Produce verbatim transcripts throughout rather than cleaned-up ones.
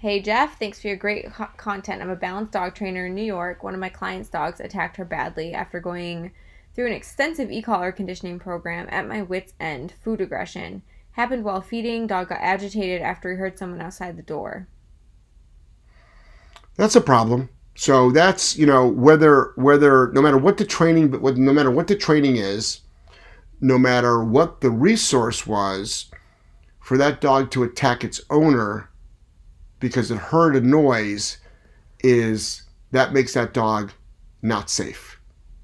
Hey Jeff, thanks for your great co- content. I'm a balanced dog trainer in New York. One of my client's dogs attacked her badly after going through an extensive e-collar conditioning program. At my wit's end, food aggression happened while feeding. Dog got agitated after he heard someone outside the door. That's a problem. So that's, you know, whether whether no matter what the training, but what, no matter what the training is, no matter what the resource was, for that dog to attack its owner because it heard a noise, is that makes that dog not safe.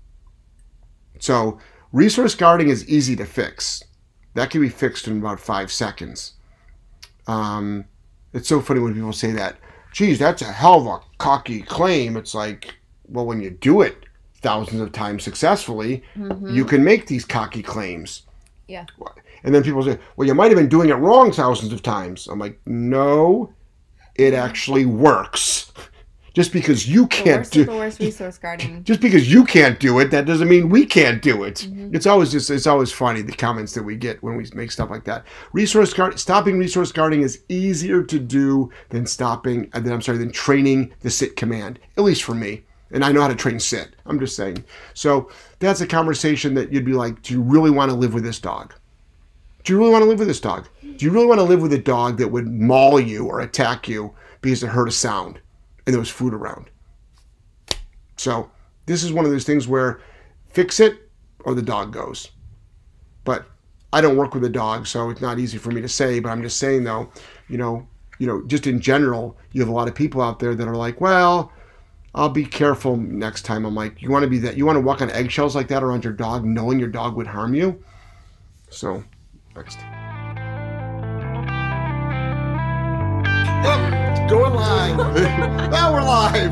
So resource guarding is easy to fix. That can be fixed in about five seconds. Um, it's so funny when people say that. Geez, that's a hell of a cocky claim. It's like, well, when you do it thousands of times successfully, mm-hmm. you can make these cocky claims. Yeah. And then people say, well, you might have been doing it wrong thousands of times. I'm like, no, it actually works. Just because you can't the worst do of the worst resource guarding. Just because you can't do it, that doesn't mean we can't do it. Mm-hmm. It's always just it's always funny the comments that we get when we make stuff like that. Resource guard stopping resource guarding is easier to do than stopping. Then I'm sorry, than training the sit command. At least for me. And I know how to train sit. I'm just saying. So that's a conversation that you'd be like, do you really want to live with this dog? Do you really want to live with this dog? Do you really want to live with a dog that would maul you or attack you because it heard a sound and there was food around? So this is one of those things where fix it or the dog goes. But I don't work with a dog, so it's not easy for me to say. But I'm just saying, though, you know, you know, just in general, you have a lot of people out there that are like, well, I'll be careful next time. I'm like, you want to be that? You want to walk on eggshells like that around your dog, knowing your dog would harm you? So. Next. Oh, going live. Now we're live.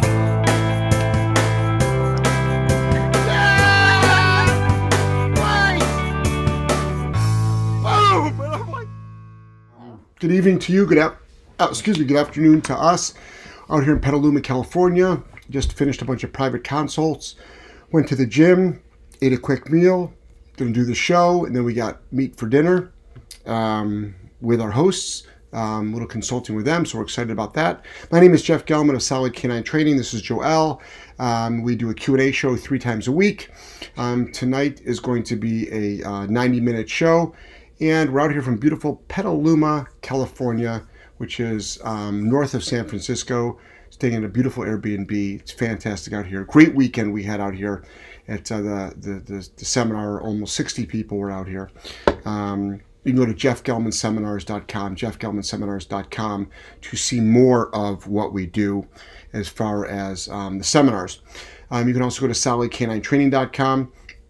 Yeah! Boom! Oh my. Good evening to you. Good ap- oh, excuse me. Good afternoon to us out here in Petaluma, California. Just finished a bunch of private consults. Went to the gym. Ate a quick meal. Gonna do the show, and then we got meat for dinner. Um, with our hosts, um, a little consulting with them, so we're excited about that. My name is Jeff Gellman of Solid Canine Training. This is Joel. Um, we do a Q and A show three times a week. Um, tonight is going to be a uh, ninety minute show, and we're out here from beautiful Petaluma, California, which is um, north of San Francisco, staying in a beautiful Airbnb. It's fantastic out here. Great weekend we had out here at uh, the, the, the, the seminar. Almost sixty people were out here. Um, You can go to jeff gellman seminars dot com, jeff gellman seminars dot com to see more of what we do as far as um, the seminars. Um, you can also go to solid canine training dot com.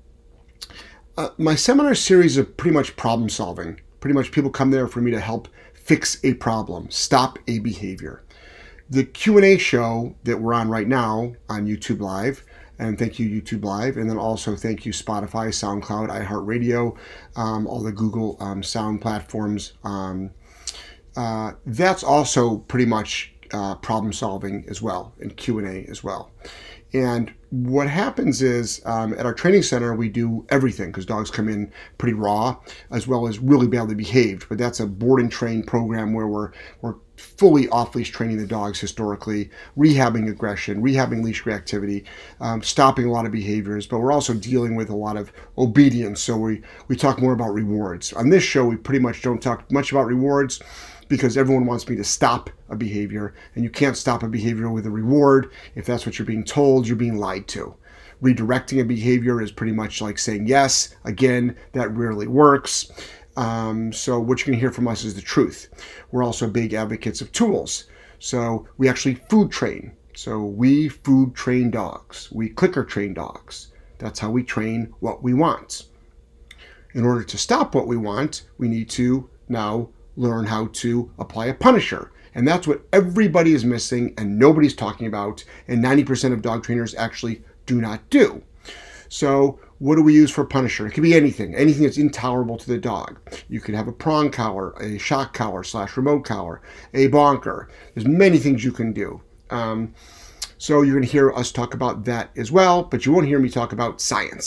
Uh, my seminar series is pretty much problem solving. Pretty much people come there for me to help fix a problem, stop a behavior. The Q and A show that we're on right now on YouTube Live, and thank you, YouTube Live. And then also thank you, Spotify, SoundCloud, iHeartRadio, um, all the Google um, sound platforms. Um, uh, that's also pretty much uh, problem solving as well, and Q and A as well. And what happens is um, at our training center, we do everything because dogs come in pretty raw as well as really badly behaved. But that's a board and train program where we're, we're fully off-leash training the dogs historically, rehabbing aggression, rehabbing leash reactivity, um, stopping a lot of behaviors, but we're also dealing with a lot of obedience. So we, we talk more about rewards. On this show, we pretty much don't talk much about rewards because everyone wants me to stop a behavior, and you can't stop a behavior with a reward. If that's what you're being told, you're being lied to. Redirecting a behavior is pretty much like saying yes. Again, that rarely works. Um, so what you're going to hear from us is the truth. We're also big advocates of tools. So we actually food train. So we food train dogs. We clicker train dogs. That's how we train what we want. In order to stop what we want, we need to now learn how to apply a punisher. And that's what everybody is missing and nobody's talking about. And ninety percent of dog trainers actually do not do. So what do we use for a punisher? It could be anything, anything that's intolerable to the dog. You could have a prong collar, a shock collar slash remote collar, a bonker. There's many things you can do. Um, so you're going to hear us talk about that as well, but you won't hear me talk about science.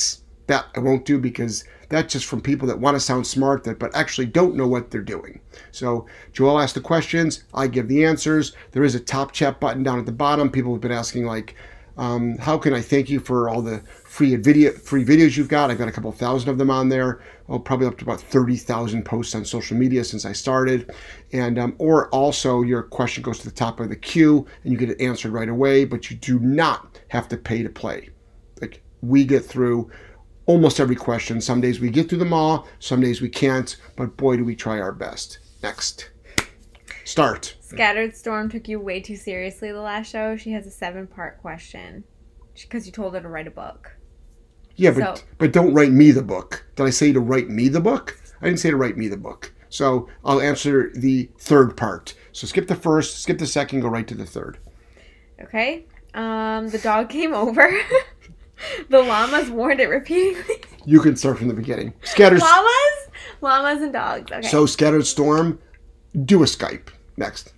That I won't do because that's just from people that want to sound smart that but actually don't know what they're doing. So Joelle asks the questions, I give the answers. There is a top chat button down at the bottom. People have been asking like, um, how can I thank you for all the free video free videos you've got? I've got a couple thousand of them on there. Oh, probably up to about thirty thousand posts on social media since I started. And um, or also your question goes to the top of the queue and you get it answered right away, but you do not have to pay to play. Like we get through almost every question. Some days we get through them all, some days we can't, but boy, do we try our best. Next. Start. Scattered Storm took you way too seriously the last show. She has a seven-part question because you told her to write a book. Yeah, but, so, but don't write me the book. Did I say to write me the book? I didn't say to write me the book. So I'll answer the third part. So skip the first, skip the second, go right to the third. Okay. Um, the dog came over. The llamas warned it repeatedly. You can start from the beginning. Scattered. Llamas? Llamas and dogs. Okay. So Scattered Storm, do a Skype. Next.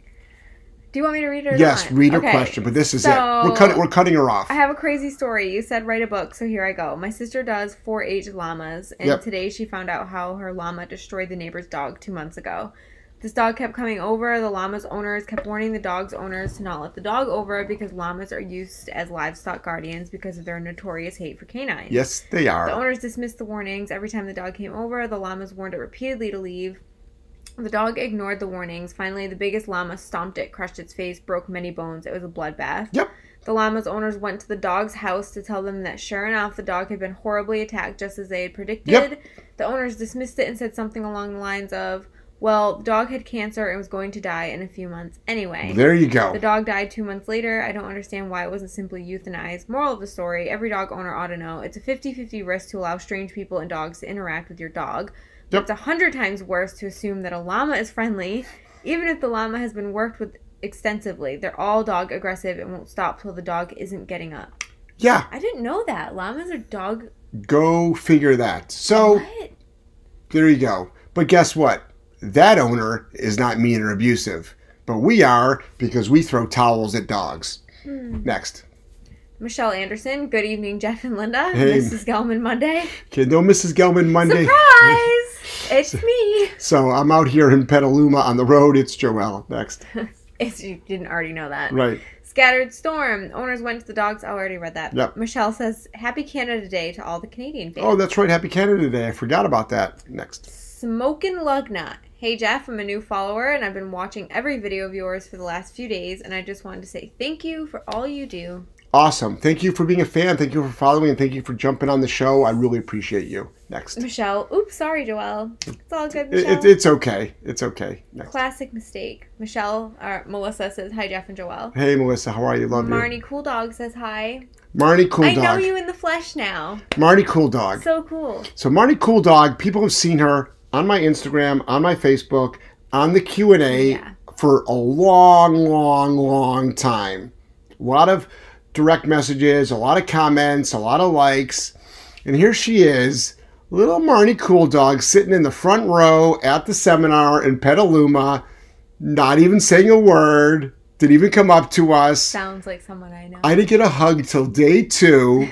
Do you want me to read her? Yes, not? read her okay. question, but this is so, it. We're cutting, we're cutting her off. I have a crazy story. You said write a book, so here I go. My sister does four H llamas, and yep. today she found out how her llama destroyed the neighbor's dog two months ago. This dog kept coming over. The llama's owners kept warning the dog's owners to not let the dog over because llamas are used as livestock guardians because of their notorious hate for canines. Yes, they are. The owners dismissed the warnings. Every time the dog came over, the llamas warned it repeatedly to leave. The dog ignored the warnings. Finally, the biggest llama stomped it, crushed its face, broke many bones. It was a bloodbath. Yep. The llama's owners went to the dog's house to tell them that sure enough, the dog had been horribly attacked just as they had predicted. Yep. The owners dismissed it and said something along the lines of, well, the dog had cancer and was going to die in a few months anyway. There you go. The dog died two months later. I don't understand why it wasn't simply euthanized. Moral of the story, every dog owner ought to know, it's a fifty-fifty risk to allow strange people and dogs to interact with your dog. Yep. It's a hundred times worse to assume that a llama is friendly, even if the llama has been worked with extensively. They're all dog aggressive and won't stop till the dog isn't getting up. Yeah. I didn't know that. Llamas are dog... Go figure that. So, what? There you go. But guess what? That owner is not mean or abusive. But we are because we throw towels at dogs. Hmm. Next. Michelle Anderson. Good evening, Jeff and Linda. Hey. Missus Gellman Monday. Okay, no Missus Gellman Monday. Surprise! It's me. So I'm out here in Petaluma on the road. It's Joelle. Next. If you didn't already know that. Right. Scattered Storm. Owners went to the dogs. I already read that. Yep. Michelle says, Happy Canada Day to all the Canadian fans. Oh, that's right. Happy Canada Day. I forgot about that. Next. Smokin' Lugnut. Hey Jeff, I'm a new follower and I've been watching every video of yours for the last few days and I just wanted to say thank you for all you do. Awesome. Thank you for being a fan. Thank you for following and thank you for jumping on the show. I really appreciate you. Next. Michelle. Oops, sorry, Joelle. It's all good, Michelle. It, it, it's okay. It's okay. Next. Classic mistake. Michelle, or Melissa says, hi, Jeff and Joelle. Hey, Melissa. How are you? Love Marnie you. Cool Dog says hi. Marnie Cool I Dog. know you in the flesh now. Marnie Cool Dog. So cool. So Marnie Cool Dog, people have seen her on my Instagram, on my Facebook, on the Q and A yeah. for a long, long, long time. A lot of direct messages, a lot of comments, a lot of likes. And here she is, little Marnie Cool Dog, sitting in the front row at the seminar in Petaluma, not even saying a word, didn't even come up to us. Sounds like someone I know. I didn't get a hug till day two.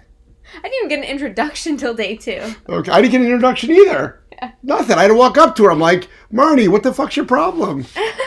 I didn't even get an introduction till day two. Okay, I didn't get an introduction either. Yeah. Nothing. I had to walk up to her. I'm like, Marnie, what the fuck's your problem?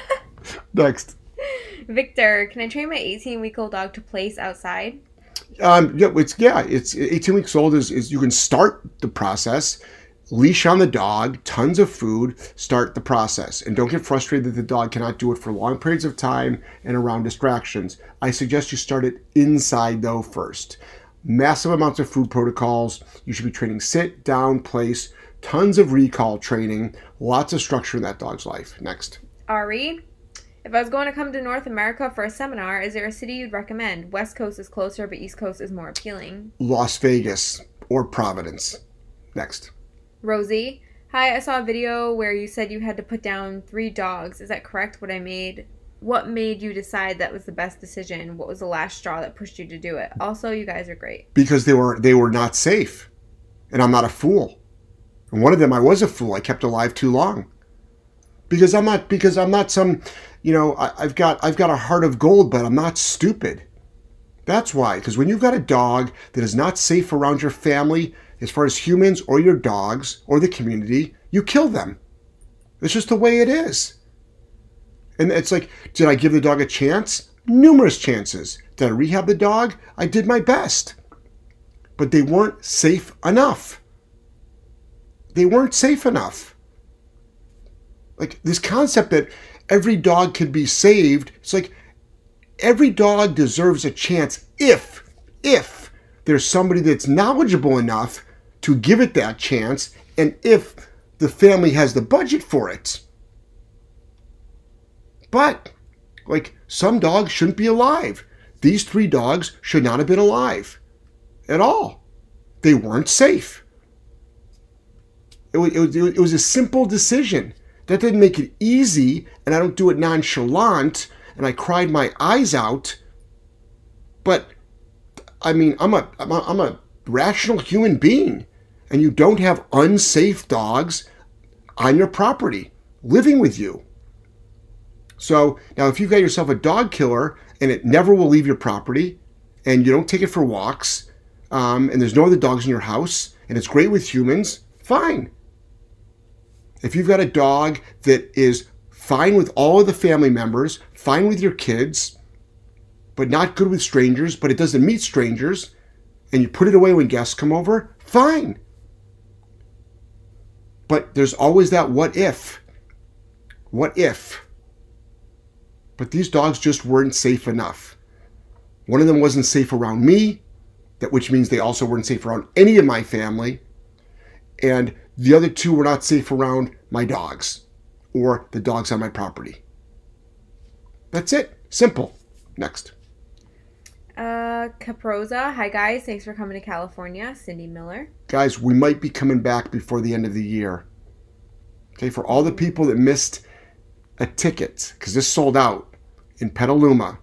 Next. Victor, can I train my eighteen-week-old dog to place outside? Um, yeah, it's yeah, it's eighteen weeks old. Is is you can start the process, leash on the dog, tons of food, start the process, and don't get frustrated that the dog cannot do it for long periods of time and around distractions. I suggest you start it inside though first. Massive amounts of food protocols. You should be training sit, down, place. Tons of recall training. Lots of structure in that dog's life. Next. Ari. If I was going to come to North America for a seminar, is there a city you'd recommend? West Coast is closer, but East Coast is more appealing. Las Vegas or Providence. Next. Rosie. Hi, I saw a video where you said you had to put down three dogs. Is that correct? What I made? What made you decide that was the best decision? What was the last straw that pushed you to do it? Also, you guys are great. Because they were they were not safe. And I'm not a fool. And one of them I was a fool. I kept alive too long. Because I'm not because I'm not some You know, I, I've got I've got a heart of gold, but I'm not stupid. That's why. Because when you've got a dog that is not safe around your family, as far as humans or your dogs or the community, you kill them. It's just the way it is. And it's like, did I give the dog a chance? Numerous chances. Did I rehab the dog? I did my best. But they weren't safe enough. They weren't safe enough. Like this concept that every dog can be saved, it's like every dog deserves a chance if, if there's somebody that's knowledgeable enough to give it that chance, and if the family has the budget for it. But, like, some dogs shouldn't be alive. These three dogs should not have been alive at all. They weren't safe. It was, it was, it was a simple decision. That didn't make it easy, and I don't do it nonchalant, and I cried my eyes out. But, I mean, I'm a, I'm a, I'm a rational human being, and you don't have unsafe dogs on your property living with you. So now if you've got yourself a dog killer and it never will leave your property and you don't take it for walks um, and there's no other dogs in your house and it's great with humans, fine. If you've got a dog that is fine with all of the family members, fine with your kids, but not good with strangers, but it doesn't meet strangers, and you put it away when guests come over, fine. But there's always that what if. What if? But these dogs just weren't safe enough. One of them wasn't safe around me, that which means they also weren't safe around any of my family. And the other two were not safe around my dogs or the dogs on my property. That's it. Simple. Next. Uh, Caprosa. Hi, guys. Thanks for coming to California. Cindy Miller. Guys, we might be coming back before the end of the year. Okay, for all the people that missed a ticket, because this sold out in Petaluma,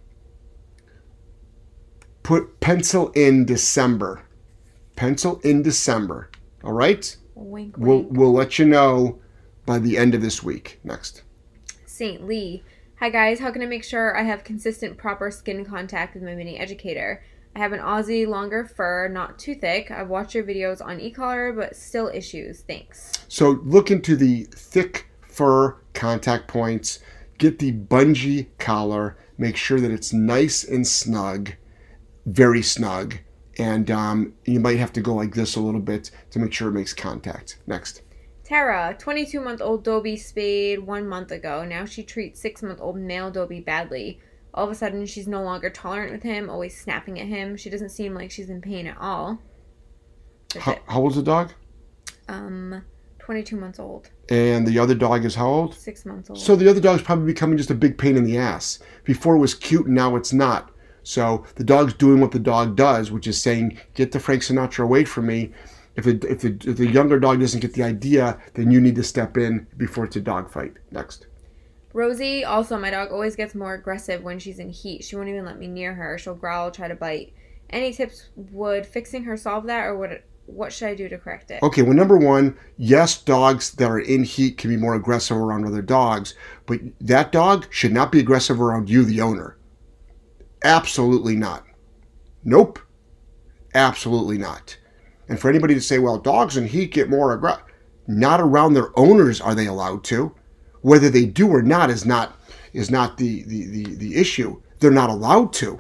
put pencil in December. Pencil in December. All right? Wink, wink. We'll, we'll let you know by the end of this week. Next. Saint Lee. Hi guys, how can I make sure I have consistent proper skin contact with my mini educator? I have an Aussie, longer fur, not too thick. I've watched your videos on e-collar, but still issues. Thanks. So look into the thick fur contact points. Get the bungee collar. Make sure that it's nice and snug, very snug. And um, you might have to go like this a little bit to make sure it makes contact. Next. Tara, twenty-two-month-old Dobie spayed one month ago. Now she treats six-month-old male Dobie badly. All of a sudden, she's no longer tolerant with him, always snapping at him. She doesn't seem like she's in pain at all. How, how old's the dog? Um, twenty-two months old. And the other dog is how old? Six months old. So the other dog's probably becoming just a big pain in the ass. Before it was cute and now it's not. So the dog's doing what the dog does, which is saying, get the Frank Sinatra away from me. If the, if, the, if the younger dog doesn't get the idea, then you need to step in before it's a dog fight. Next. Rosie, also my dog always gets more aggressive when she's in heat. She won't even let me near her. She'll growl, try to bite. Any tips? Would fixing her solve that, or would it, what should I do to correct it? Okay, well, number one, yes, dogs that are in heat can be more aggressive around other dogs, but that dog should not be aggressive around you, the owner. Absolutely not. Nope. Absolutely not. And for anybody to say, well, dogs in heat get more aggressive, not around their owners are they allowed to. Whether they do or not is not is not the, the, the, the issue. They're not allowed to.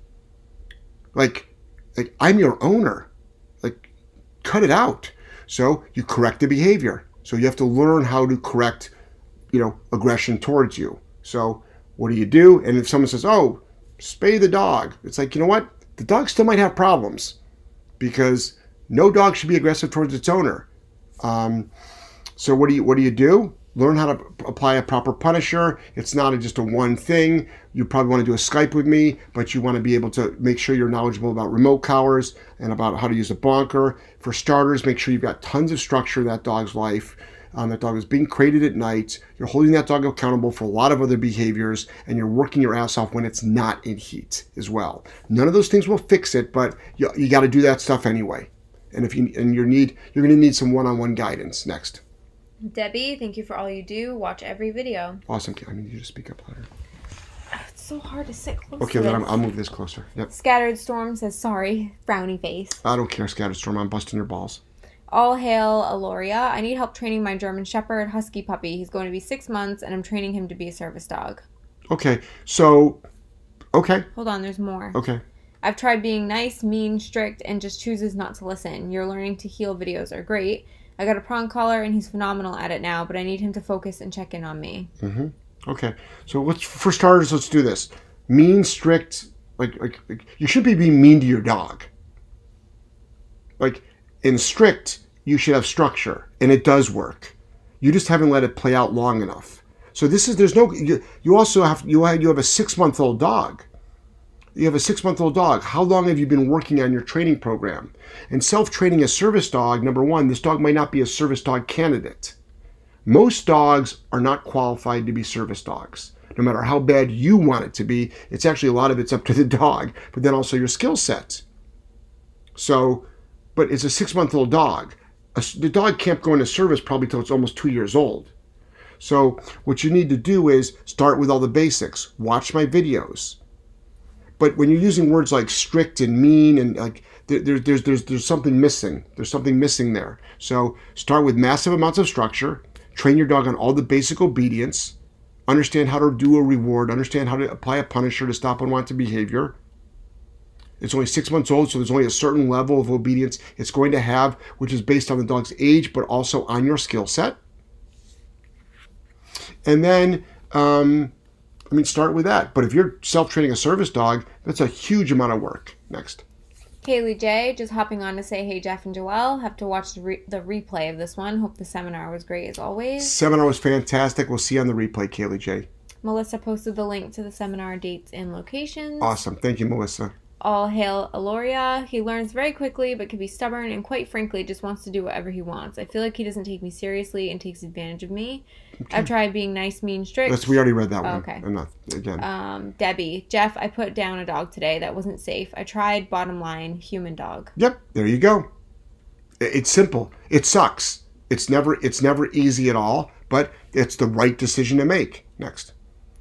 Like, like, I'm your owner. Like, cut it out. So you correct the behavior. So you have to learn how to correct, you know, aggression towards you. So what do you do? And if someone says, oh, spay the dog, it's like, you know what? The dog still might have problems because no dog should be aggressive towards its owner. Um, so what do you what do you do? Learn how to apply a proper punisher. It's not a, just a one thing. You probably want to do a Skype with me, but you want to be able to make sure you're knowledgeable about remote collars and about how to use a bonker. For starters, make sure you've got tons of structure in that dog's life. Um, that dog is being crated at night. You're holding that dog accountable for a lot of other behaviors, and you're working your ass off when it's not in heat as well. None of those things will fix it, but you, you got to do that stuff anyway. And if you and you need, you're going to need some one-on-one guidance. Next. Debbie, thank you for all you do. Watch every video. Awesome. I need you to speak up louder. It's so hard to sit close Okay, to then this. I'm, I'll move this closer. Yep. Scattered Storm says, sorry, frowny face. I don't care, Scattered Storm. I'm busting your balls. All hail Aloria. I need help training my German Shepherd Husky puppy. He's going to be six months, and I'm training him to be a service dog. Okay, so, okay. Hold on, there's more. Okay. I've tried being nice, mean, strict, and just chooses not to listen. Your learning to heel videos are great. I got a prong collar, and he's phenomenal at it now, but I need him to focus and check in on me. Mm-hmm. Okay, so let's, for starters, let's do this. Mean, strict, like, like, like you should be being mean to your dog. Like, in strict, you should have structure, and it does work. You just haven't let it play out long enough. So this is, there's no, you, you also have, you have, you have a six-month-old dog. You have a six-month-old dog. How long have you been working on your training program? And self-training a service dog, number one, this dog might not be a service dog candidate. Most dogs are not qualified to be service dogs. No matter how bad you want it to be, it's actually a lot of it's up to the dog, but then also your skill set. So, but it's a six-month-old dog. A, the dog can't go into service probably till it's almost two years old. So what you need to do is start with all the basics. Watch my videos. But when you're using words like strict and mean and like there, there, there's there's there's something missing. There's something missing there. So start with massive amounts of structure. Train your dog on all the basic obedience. Understand how to do a reward. Understand how to apply a punisher to stop unwanted behavior. It's only six months old, so there's only a certain level of obedience it's going to have, which is based on the dog's age, but also on your skill set. And then, um, I mean, start with that. But if you're self-training a service dog, that's a huge amount of work. Next. Kaylee J, just hopping on to say, hey, Jeff and Joelle. Have to watch the, re- the replay of this one. Hope the seminar was great as always. Seminar was fantastic. We'll see you on the replay, Kaylee J. Melissa posted the link to the seminar dates and locations. Awesome. Thank you, Melissa. All hail Aloria. He learns very quickly, but can be stubborn and quite frankly just wants to do whatever he wants. I feel like he doesn't take me seriously and takes advantage of me. Okay. I've tried being nice, mean, strict. That's, we already read that one. Oh, okay. Enough. Again. Um, Debbie. Jeff, I put down a dog today that wasn't safe. I tried, bottom line, human dog. Yep. There you go. It's simple. It sucks. It's never, it's never easy at all, but it's the right decision to make. Next.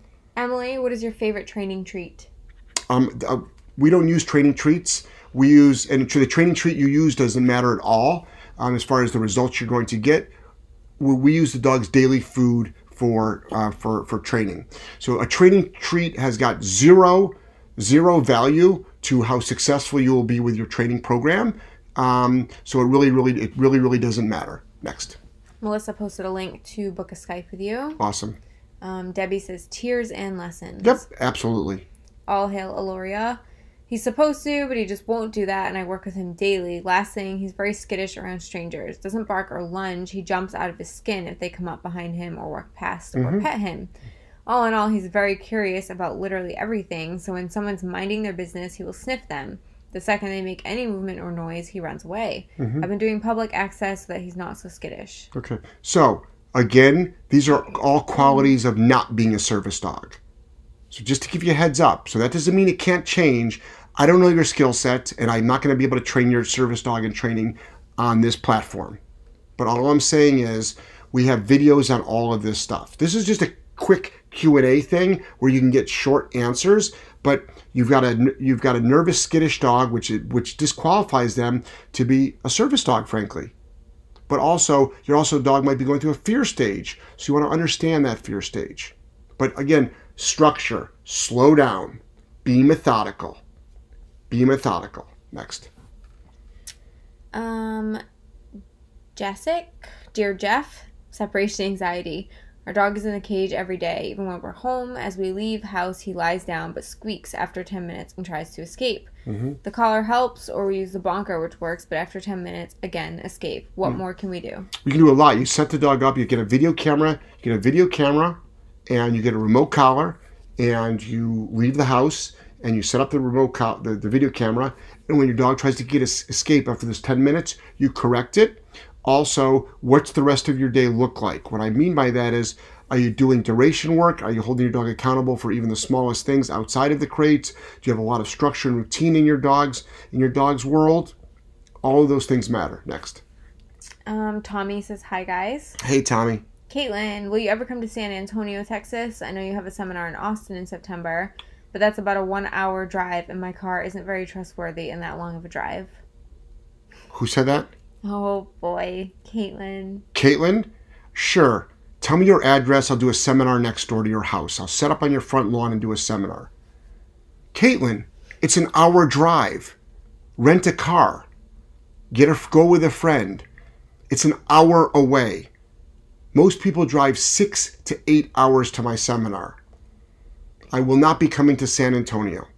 Emily, what is your favorite training treat? Um, uh, we don't use training treats. We use, and the training treat you use doesn't matter at all um, as far as the results you're going to get. We, we use the dog's daily food for uh, for for training. So a training treat has got zero zero value to how successful you will be with your training program. Um, so it really, really, it really, really doesn't matter. Next. Melissa posted a link to book a Skype with you. Awesome. Um, Debbie says tears and lessons. Yep, absolutely. All hail Aloria. He's supposed to, but he just won't do that, and I work with him daily. Last thing, he's very skittish around strangers. Doesn't bark or lunge. He jumps out of his skin if they come up behind him or walk past mm-hmm. or pet him. All in all, he's very curious about literally everything, so when someone's minding their business, he will sniff them. The second they make any movement or noise, he runs away. Mm-hmm. I've been doing public access so that he's not so skittish. Okay. So, again, these are all qualities of not being a service dog. So just to give you a heads up, so that doesn't mean it can't change. I don't know your skill set, and I'm not going to be able to train your service dog in training on this platform. But all I'm saying is we have videos on all of this stuff. This is just a quick Q and A thing where you can get short answers, but you've got a you've got a nervous, skittish dog, which which disqualifies them to be a service dog, frankly. But also, your also dog might be going through a fear stage, so you want to understand that fear stage. But again, structure, slow down, be methodical. Be methodical. Next. Um, Jessic, dear Jeff, separation anxiety. Our dog is in the cage every day. Even when we're home, as we leave house, he lies down but squeaks after ten minutes and tries to escape. Mm-hmm. The collar helps, or we use the bonker, which works, but after ten minutes, again, escape. What mm. more can we do? You can do a lot. You set the dog up. You get a video camera. You get a video camera, and you get a remote collar, and you leave the house, and you set up the remote co- the, the video camera, and when your dog tries to get es- escape after this ten minutes, you correct it. Also, what's the rest of your day look like? What I mean by that is, are you doing duration work? Are you holding your dog accountable for even the smallest things outside of the crates? Do you have a lot of structure and routine in your dog's in your dog's world? All of those things matter. Next. Um, Tommy says, hi, guys. Hey, Tommy. Caitlin, will you ever come to San Antonio, Texas? I know you have a seminar in Austin in September. but that's about a one-hour drive, and my car isn't very trustworthy in that long of a drive. Who said that? Oh, boy. Caitlin. Caitlin? Sure. Tell me your address. I'll do a seminar next door to your house. I'll set up on your front lawn and do a seminar. Caitlin, it's an hour drive. Rent a car. Get a, go with a friend. It's an hour away. Most people drive six to eight hours to my seminar. I will not be coming to San Antonio.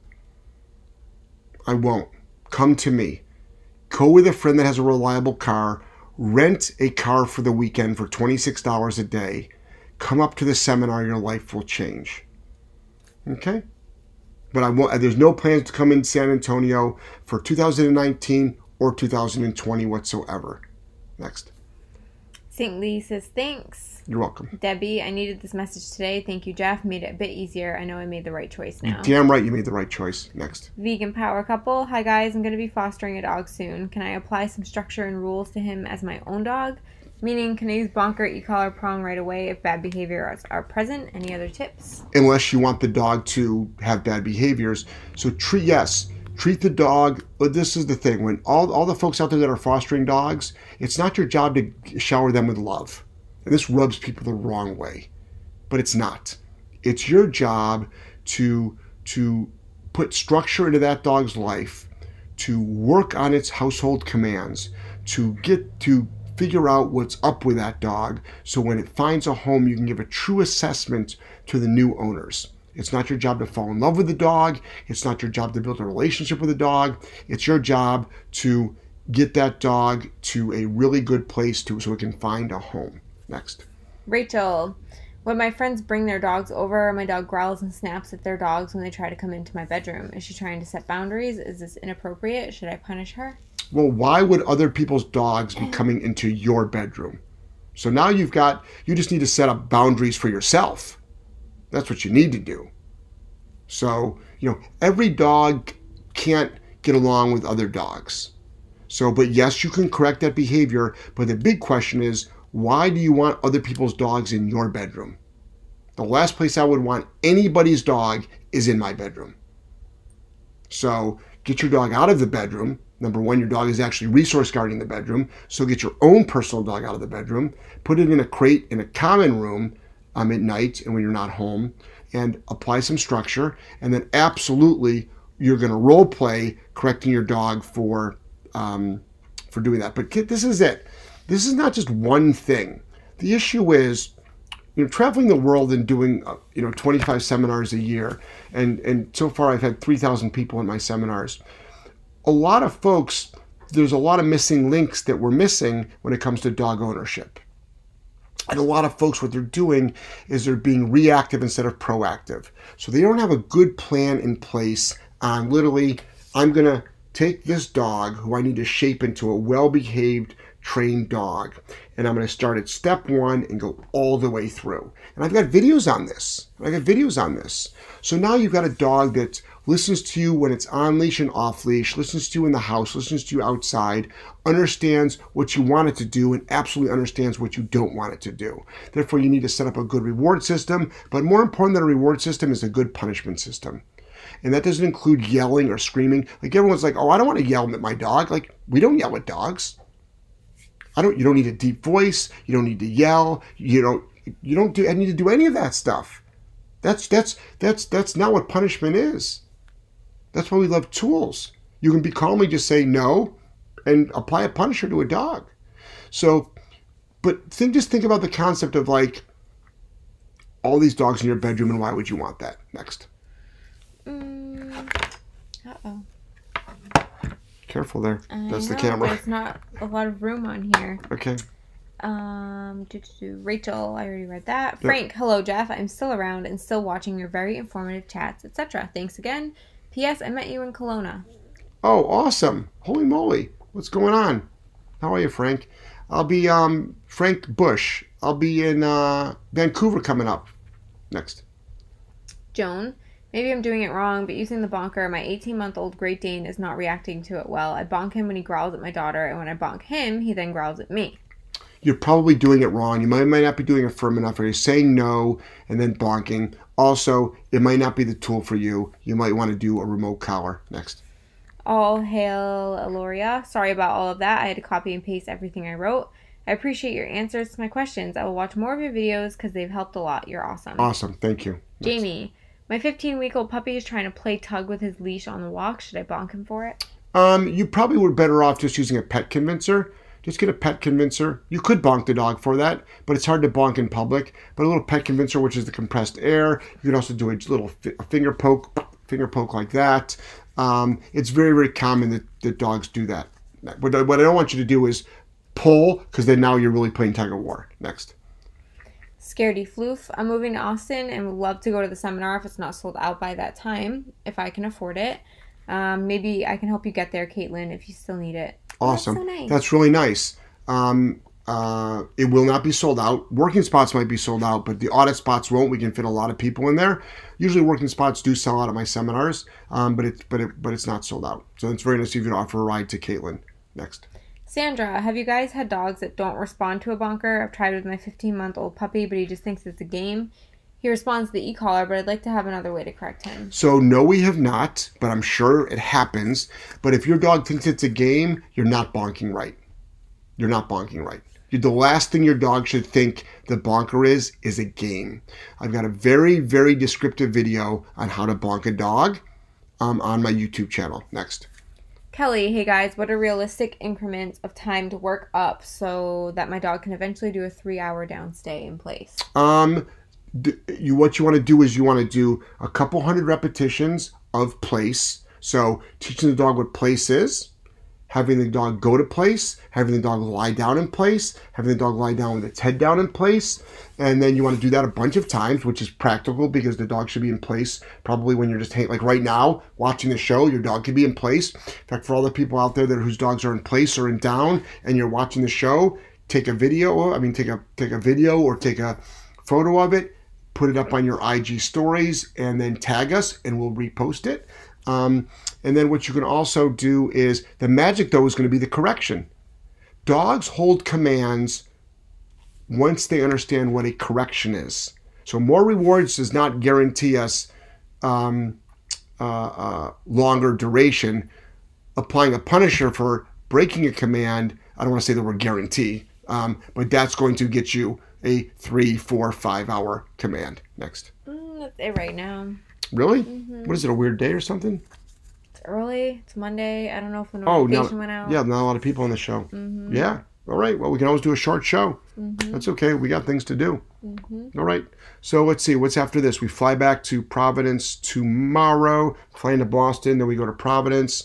I won't. Come to me. Go with a friend that has a reliable car. Rent a car for the weekend for twenty-six dollars a day. Come up to the seminar. Your life will change. Okay? But I won't, there's no plans to come in San Antonio for two thousand nineteen or two thousand twenty whatsoever. Next. Saint Lee says, thanks. You're welcome. Debbie, I needed this message today. Thank you, Jeff. Made it a bit easier. I know I made the right choice now. You're damn right you made the right choice. Next. Vegan power couple. Hi, guys. I'm going to be fostering a dog soon. Can I apply some structure and rules to him as my own dog? Meaning, can I use bonker, e-collar, prong right away if bad behaviors are present? Any other tips? Unless you want the dog to have bad behaviors. So, treat yes. Treat the dog, but this is the thing, when all, all the folks out there that are fostering dogs, it's not your job to shower them with love. And this rubs people the wrong way, but it's not. It's your job to, to put structure into that dog's life, to work on its household commands, to get to figure out what's up with that dog, so when it finds a home, you can give a true assessment to the new owners. It's not your job to fall in love with the dog. It's not your job to build a relationship with the dog. It's your job to get that dog to a really good place to, so it can find a home. Next. Rachel. When my friends bring their dogs over, my dog growls and snaps at their dogs when they try to come into my bedroom. Is she trying to set boundaries? Is this inappropriate? Should I punish her? Well, why would other people's dogs be coming into your bedroom? So now you've got, you just need to set up boundaries for yourself. That's what you need to do. So, you know, every dog can't get along with other dogs. So, but yes, you can correct that behavior. But the big question is, why do you want other people's dogs in your bedroom? The last place I would want anybody's dog is in my bedroom. So get your dog out of the bedroom. Number one, your dog is actually resource guarding the bedroom. So get your own personal dog out of the bedroom. Put it in a crate in a common room um, at night and when you're not home, and apply some structure. And then absolutely, you're going to role play correcting your dog for um, for doing that. But this is it. This is not just one thing. The issue is, you know, traveling the world and doing, uh, you know, twenty-five seminars a year. And, and so far I've had three thousand people in my seminars. A lot of folks, there's a lot of missing links that we're missing when it comes to dog ownership. And a lot of folks, what they're doing is they're being reactive instead of proactive. So they don't have a good plan in place on literally, I'm going to take this dog who I need to shape into a well-behaved, trained dog. And I'm going to start at step one and go all the way through. And I've got videos on this. I've got videos on this. So now you've got a dog that listens to you when it's on leash and off leash, listens to you in the house, listens to you outside, understands what you want it to do, and absolutely understands what you don't want it to do. Therefore, you need to set up a good reward system. But more important than a reward system is a good punishment system. And that doesn't include yelling or screaming. Like everyone's like, oh, I don't want to yell at my dog. Like, we don't yell at dogs. I don't. You don't need a deep voice. You don't need to yell. You don't. You don't do. I need to do any of that stuff. That's that's that's that's not what punishment is. That's why we love tools. You can be calmly just say no, and apply a punisher to a dog. So, but think just think about the concept of like all these dogs in your bedroom, and why would you want that? Next. Mm, uh oh. Careful there. I That's know, the camera. There's not a lot of room on here. Okay. Um, doo, doo, doo. Rachel, I already read that. Yep. Frank, hello, Jeff. I'm still around and still watching your very informative chats, et cetera. Thanks again. P S. I met you in Kelowna. Oh, awesome. Holy moly. What's going on? How are you, Frank? I'll be, um, Frank Bush. I'll be in uh, Vancouver coming up. Next. Joan, maybe I'm doing it wrong, but using the bonker, my eighteen-month-old Great Dane is not reacting to it well. I bonk him when he growls at my daughter, and when I bonk him, he then growls at me. you're probably doing it wrong. You might, might not be doing it firm enough, or you're saying no and then bonking. Also, it might not be the tool for you. You might want to do a remote collar. Next. All hail Aloria. Sorry about all of that. I had to copy and paste everything I wrote. I appreciate your answers to my questions. I will watch more of your videos because they've helped a lot. You're awesome. Awesome. Thank you. Next. Jamie, my fifteen-week-old puppy is trying to play tug with his leash on the walk. Should I bonk him for it? Um, you probably were better off just using a pet convincer. Just get a pet convincer. You could bonk the dog for that, but it's hard to bonk in public. But a little pet convincer, which is the compressed air. You can also do a little a finger poke, finger poke like that. Um, it's very, very common that, that dogs do that. But what I don't want you to do is pull, because then now you're really playing tug of war. Next. Scaredy Floof. I'm moving to Austin and would love to go to the seminar if it's not sold out by that time, if I can afford it. Um, maybe I can help you get there, Caitlin, if you still need it. Awesome. That's so nice. That's really nice. Um, uh, it will not be sold out. Working spots might be sold out, but the audit spots won't. We can fit a lot of people in there. Usually working spots do sell out at my seminars, um, but, it, but, it, but it's not sold out. So it's very nice of you to offer a ride to Caitlin. Next. Sandra, have you guys had dogs that don't respond to a bonker? I've tried with my fifteen-month-old puppy, but he just thinks it's a game. He responds to the e-collar, but I'd like to have another way to correct him. So no, we have not, but I'm sure it happens. But if your dog thinks it's a game, you're not bonking right. You're not bonking right. The last thing your dog should think the bonker is, is a game. I've got a very, very descriptive video on how to bonk a dog um, on my YouTube channel. Next. Kelly, hey guys, what are realistic increments of time to work up so that my dog can eventually do a three-hour downstay in place? Um, you what you want to do is you want to do a couple hundred repetitions of place. So teaching the dog what place is, having the dog go to place, having the dog lie down in place, having the dog lie down with its head down in place. And then you want to do that a bunch of times, which is practical because the dog should be in place probably when you're just hang- like right now watching the show, your dog could be in place. In fact, for all the people out there that whose dogs are in place or in down and you're watching the show, take a video, I mean take a take a video or take a photo of it, put it up on your I G stories and then tag us and we'll repost it. Um, and then what you can also do is, the magic though is going to be the correction. Dogs hold commands once they understand what a correction is. So more rewards does not guarantee us um, uh, uh, longer duration. Applying a punisher for breaking a command, I don't want to say the word guarantee, um, but that's going to get you a three, four, five hour command. Next. Mm, that's it right now. Really? Mm-hmm. What is it, a weird day or something? It's early. It's Monday. I don't know if the Oh, notification no, went out. yeah, not a lot of people on the show. Mm-hmm. Yeah. All right. Well, we can always do a short show. Mm-hmm. That's okay. We got things to do. Mm-hmm. All right. So let's see. What's after this? We fly back to Providence tomorrow. Fly into Boston. Then we go to Providence.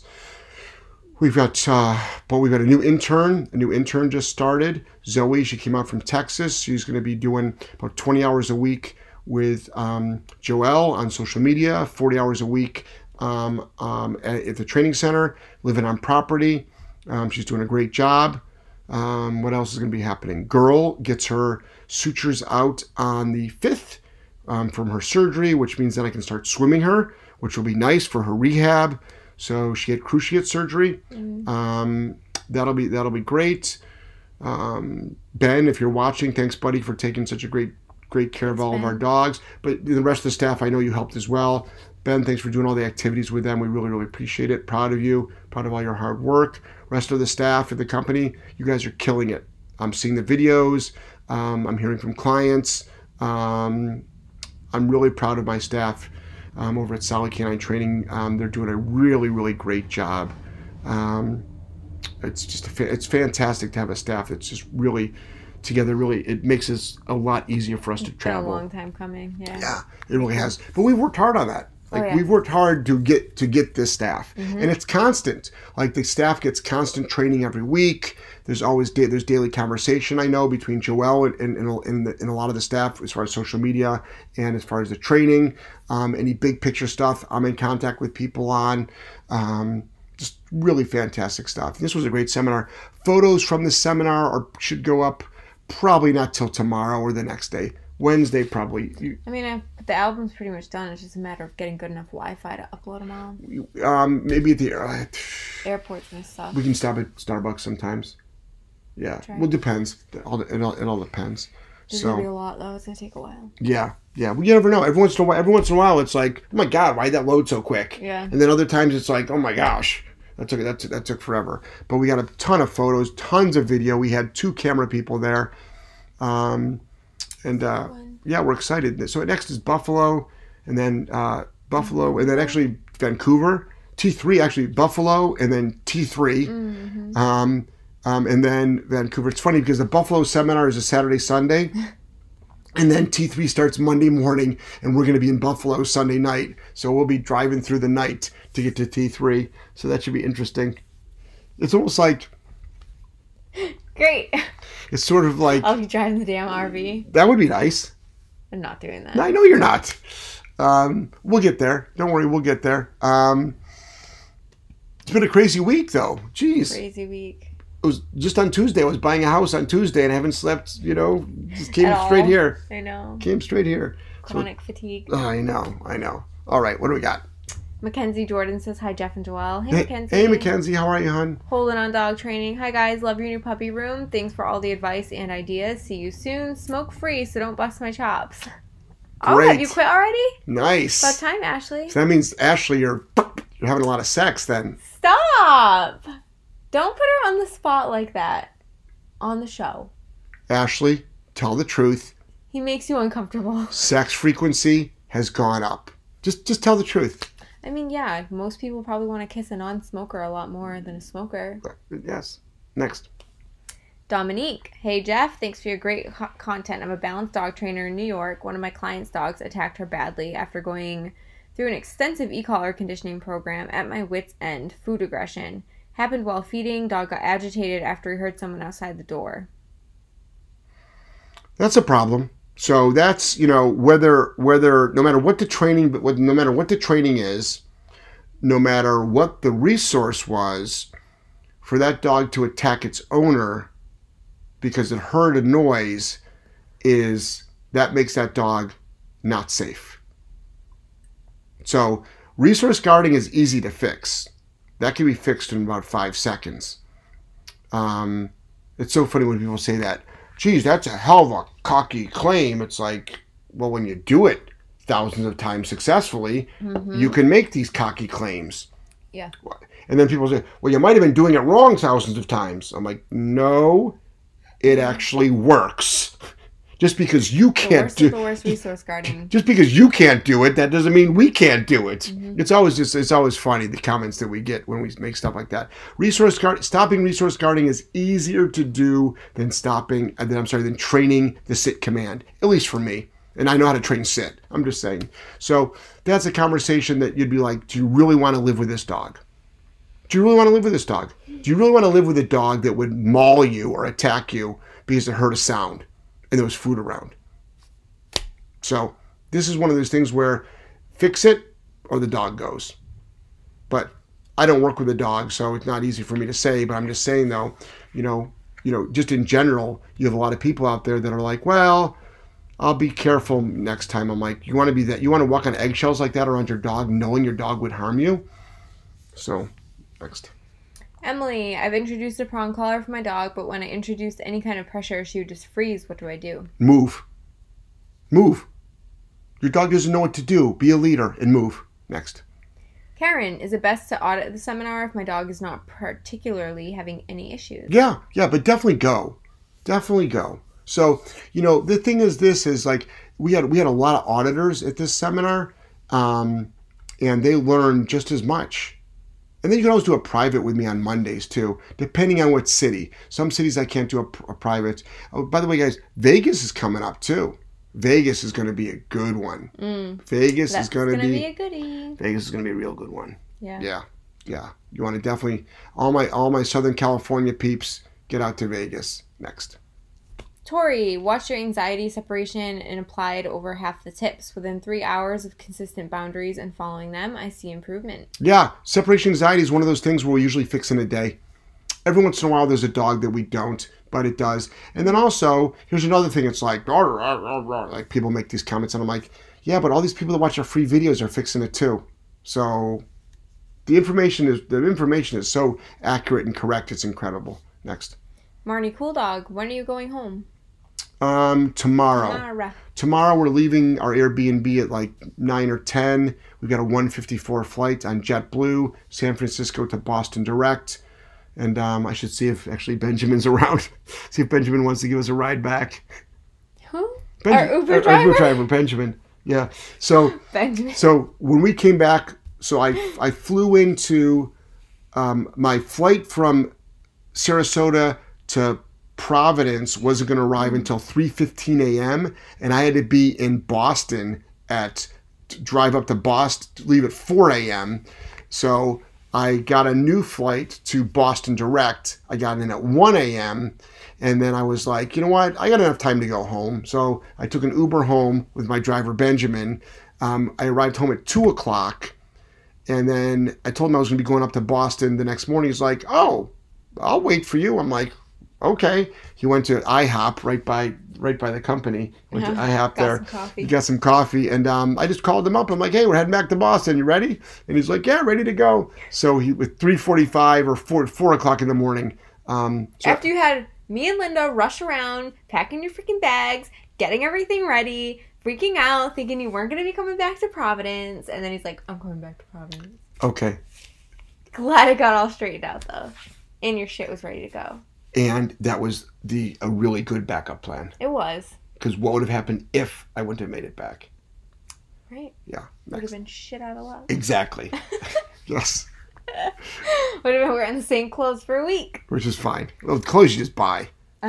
We've got, uh, but we've got a new intern. A new intern just started. Zoe. She came out from Texas. She's going to be doing about twenty hours a week with um, Joelle on social media, forty hours a week um, um, at, at the training center, living on property. Um, she's doing a great job. Um, what else is going to be happening? Girl gets her sutures out on the fifth um, from her surgery, which means that I can start swimming her, which will be nice for her rehab. So she had cruciate surgery. Mm. Um, that'll be that'll be great. Um, Ben, if you're watching, thanks, buddy, for taking such a great great care of all Ben. of our dogs. But the rest of the staff, I know you helped as well. Ben, thanks for doing all the activities with them. We really, really appreciate it. Proud of you. Proud of all your hard work. Rest of the staff at the company, you guys are killing it. I'm seeing the videos. Um, I'm hearing from clients. Um, I'm really proud of my staff um, over at Solid Canine Training. Um, they're doing a really, really great job. Um, it's just a fa- it's fantastic to have a staff that's just really together. Really, it makes it a lot easier for us it's to travel. Been a long time coming. Yeah. Yeah, it really has. But we've worked hard on that. Like oh, yeah. we've worked hard to get to get this staff, mm-hmm. and it's constant. Like the staff gets constant training every week. There's always da- there's daily conversation. I know between Joelle and and, and, the, and a lot of the staff as far as social media and as far as the training, um, any big picture stuff. I'm in contact with people on. Um, just really fantastic stuff. This was a great seminar. Photos from the seminar are, should go up probably not till tomorrow or the next day. Wednesday probably. You, I mean, I, the album's pretty much done. It's just a matter of getting good enough Wi-Fi to upload them all. Um, maybe at the uh, airports and stuff. We can stop at Starbucks sometimes. Yeah. Try. Well, it depends. It all, it all, it all depends. There's so, gonna be a lot though. It's gonna take a while. Yeah. Yeah. Well, you never know. Every once in a while, every once in a while, it's like, oh my God, why did that load so quick? Yeah. And then other times it's like, oh my gosh, that took that took, that took forever. But we got a ton of photos, tons of video. We had two camera people there, um, and uh, yeah, we're excited. So next is Buffalo, and then uh, Buffalo, mm-hmm. and then actually Vancouver. T three actually Buffalo, and then T three, mm-hmm. um, um, and then Vancouver. It's funny because the Buffalo seminar is a Saturday, Sunday. And then T three starts Monday morning, and we're going to be in Buffalo Sunday night. So we'll be driving through the night to get to T three. So that should be interesting. It's almost like... Great. It's sort of like... I'll be driving the damn R V. That would be nice. I'm not doing that. No, I know you're not. Um, we'll get there. Don't worry, we'll get there. Um, it's been a crazy week, though. Jeez. Crazy week. It was just on Tuesday. I was buying a house on Tuesday and I haven't slept, you know, just came At straight all. here. I know. Came straight here. Chronic so, fatigue. Oh, I know. I know. All right. What do we got? Mackenzie Jordan says, hi, Jeff and Joelle. Hey, hey, Mackenzie. Hey, Mackenzie. How are you, hon? Holding on dog training. Hi, guys. Love your new puppy room. Thanks for all the advice and ideas. See you soon. Smoke free, so don't bust my chops. Oh, Great. have you quit already? Nice. About time, Ashley. So that means, Ashley, you're, you're having a lot of sex then. Stop. Don't put her on the spot like that. On the show. Ashley, tell the truth. He makes you uncomfortable. Sex frequency has gone up. Just just tell the truth. I mean, yeah, most people probably want to kiss a non-smoker a lot more than a smoker. Yes. Next. Dominique. Hey, Jeff. Thanks for your great ho- content. I'm a balanced dog trainer in New York. One of my clients' dogs attacked her badly after going through an extensive e-collar conditioning program at my wit's end. Food aggression. Happened while feeding. Dog got agitated after he heard someone outside the door. That's a problem. So that's, you know, whether whether no matter what the training, but no matter what the training is, no matter what the resource was, for that dog to attack its owner because it heard a noise, is that makes that dog not safe. So resource guarding is easy to fix. That can be fixed in about five seconds. Um, it's so funny when people say that. Geez, that's a hell of a cocky claim. It's like, well, when you do it thousands of times successfully, mm-hmm. you can make these cocky claims. Yeah. And then people say, well, you might have been doing it wrong thousands of times. I'm like, no, it actually works. Just because you can't the worst do the worst resource guarding. Just because you can't do it, that doesn't mean we can't do it. Mm-hmm. It's always just it's always funny the comments that we get when we make stuff like that. Resource guard stopping resource guarding is easier to do than stopping and then I'm sorry, than training the sit command, at least for me. And I know how to train sit. I'm just saying. So that's a conversation that you'd be like, do you really want to live with this dog? Do you really want to live with this dog? Do you really want to live with a dog that would maul you or attack you because it heard a sound and there was food around? So this is one of those things where fix it or the dog goes. But I don't work with a dog, so it's not easy for me to say. But I'm just saying, though, you know, you know, just in general, you have a lot of people out there that are like, well, I'll be careful next time. I'm like, you want to be that? You want to walk on eggshells like that around your dog, knowing your dog would harm you? So, next. Emily, I've introduced a prong collar for my dog, but when I introduced any kind of pressure, she would just freeze. What do I do? Move. Move. Your dog doesn't know what to do. Be a leader and move. Next. Karen, is it best to audit the seminar if my dog is not particularly having any issues? Yeah, yeah, but definitely go. Definitely go. So, you know, the thing is this is like we had we had a lot of auditors at this seminar, um, and they learned just as much. And then you can always do a private with me on Mondays too, depending on what city. Some cities I can't do a, a private. Oh, by the way, guys, Vegas is coming up too. Vegas is going to be a good one. Mm, Vegas that's is going to be, be a goodie. Vegas is going to be a real good one. Yeah. Yeah. Yeah. You want to definitely all my all my Southern California peeps get out to Vegas next. Tori, watched your anxiety separation and applied over half the tips. Within three hours of consistent boundaries and following them, I see improvement. Yeah, separation anxiety is one of those things where we usually fix in a day. Every once in a while, there's a dog that we don't, but it does. And then also, here's another thing. It's like, rah, rah, rah, rah. Like people make these comments, and I'm like, yeah, but all these people that watch our free videos are fixing it too. So the information is the information is so accurate and correct. It's incredible. Next. Marnie Cool Dog, when are you going home? Um, tomorrow. Tomorrow. Tomorrow we're leaving our Airbnb at like nine or ten. We've got a one fifty-four flight on JetBlue, San Francisco to Boston direct. And um, I should see if actually Benjamin's around. See if Benjamin wants to give us a ride back. Who? Benja- Our Uber our, driver? Our Uber driver, Benjamin. Yeah. So, Benjamin. so when we came back, so I, I flew into um, my flight from Sarasota to Providence wasn't going to arrive until three fifteen a.m. and I had to be in Boston at drive up to Boston, leave at four a.m. So I got a new flight to Boston direct. I got in at one a.m. and then I was like, you know what? I got enough time to go home. So I took an Uber home with my driver Benjamin. Um, I arrived home at two o'clock, and then I told him I was going to be going up to Boston the next morning. He's like, oh, I'll wait for you. I'm like, okay. He went to IHOP right by right by the company. Went Yeah, to IHOP got there. some coffee. He got some coffee, and um, I just called him up. I'm like, hey, we're heading back to Boston. You ready? And he's like, yeah, ready to go. So he with three forty-five or four four o'clock in the morning. Um, so After you had me and Linda rush around, packing your freaking bags, getting everything ready, freaking out, thinking you weren't going to be coming back to Providence, and then he's like, I'm coming back to Providence. Okay. Glad it got all straightened out, though. And your shit was ready to go. And that was the a really good backup plan. It was. Because what would have happened if I wouldn't have made it back? Right. Yeah. Would have been shit out of luck. Exactly. Yes. Would have been wearing the same clothes for a week. Which is fine. Well, clothes you just buy.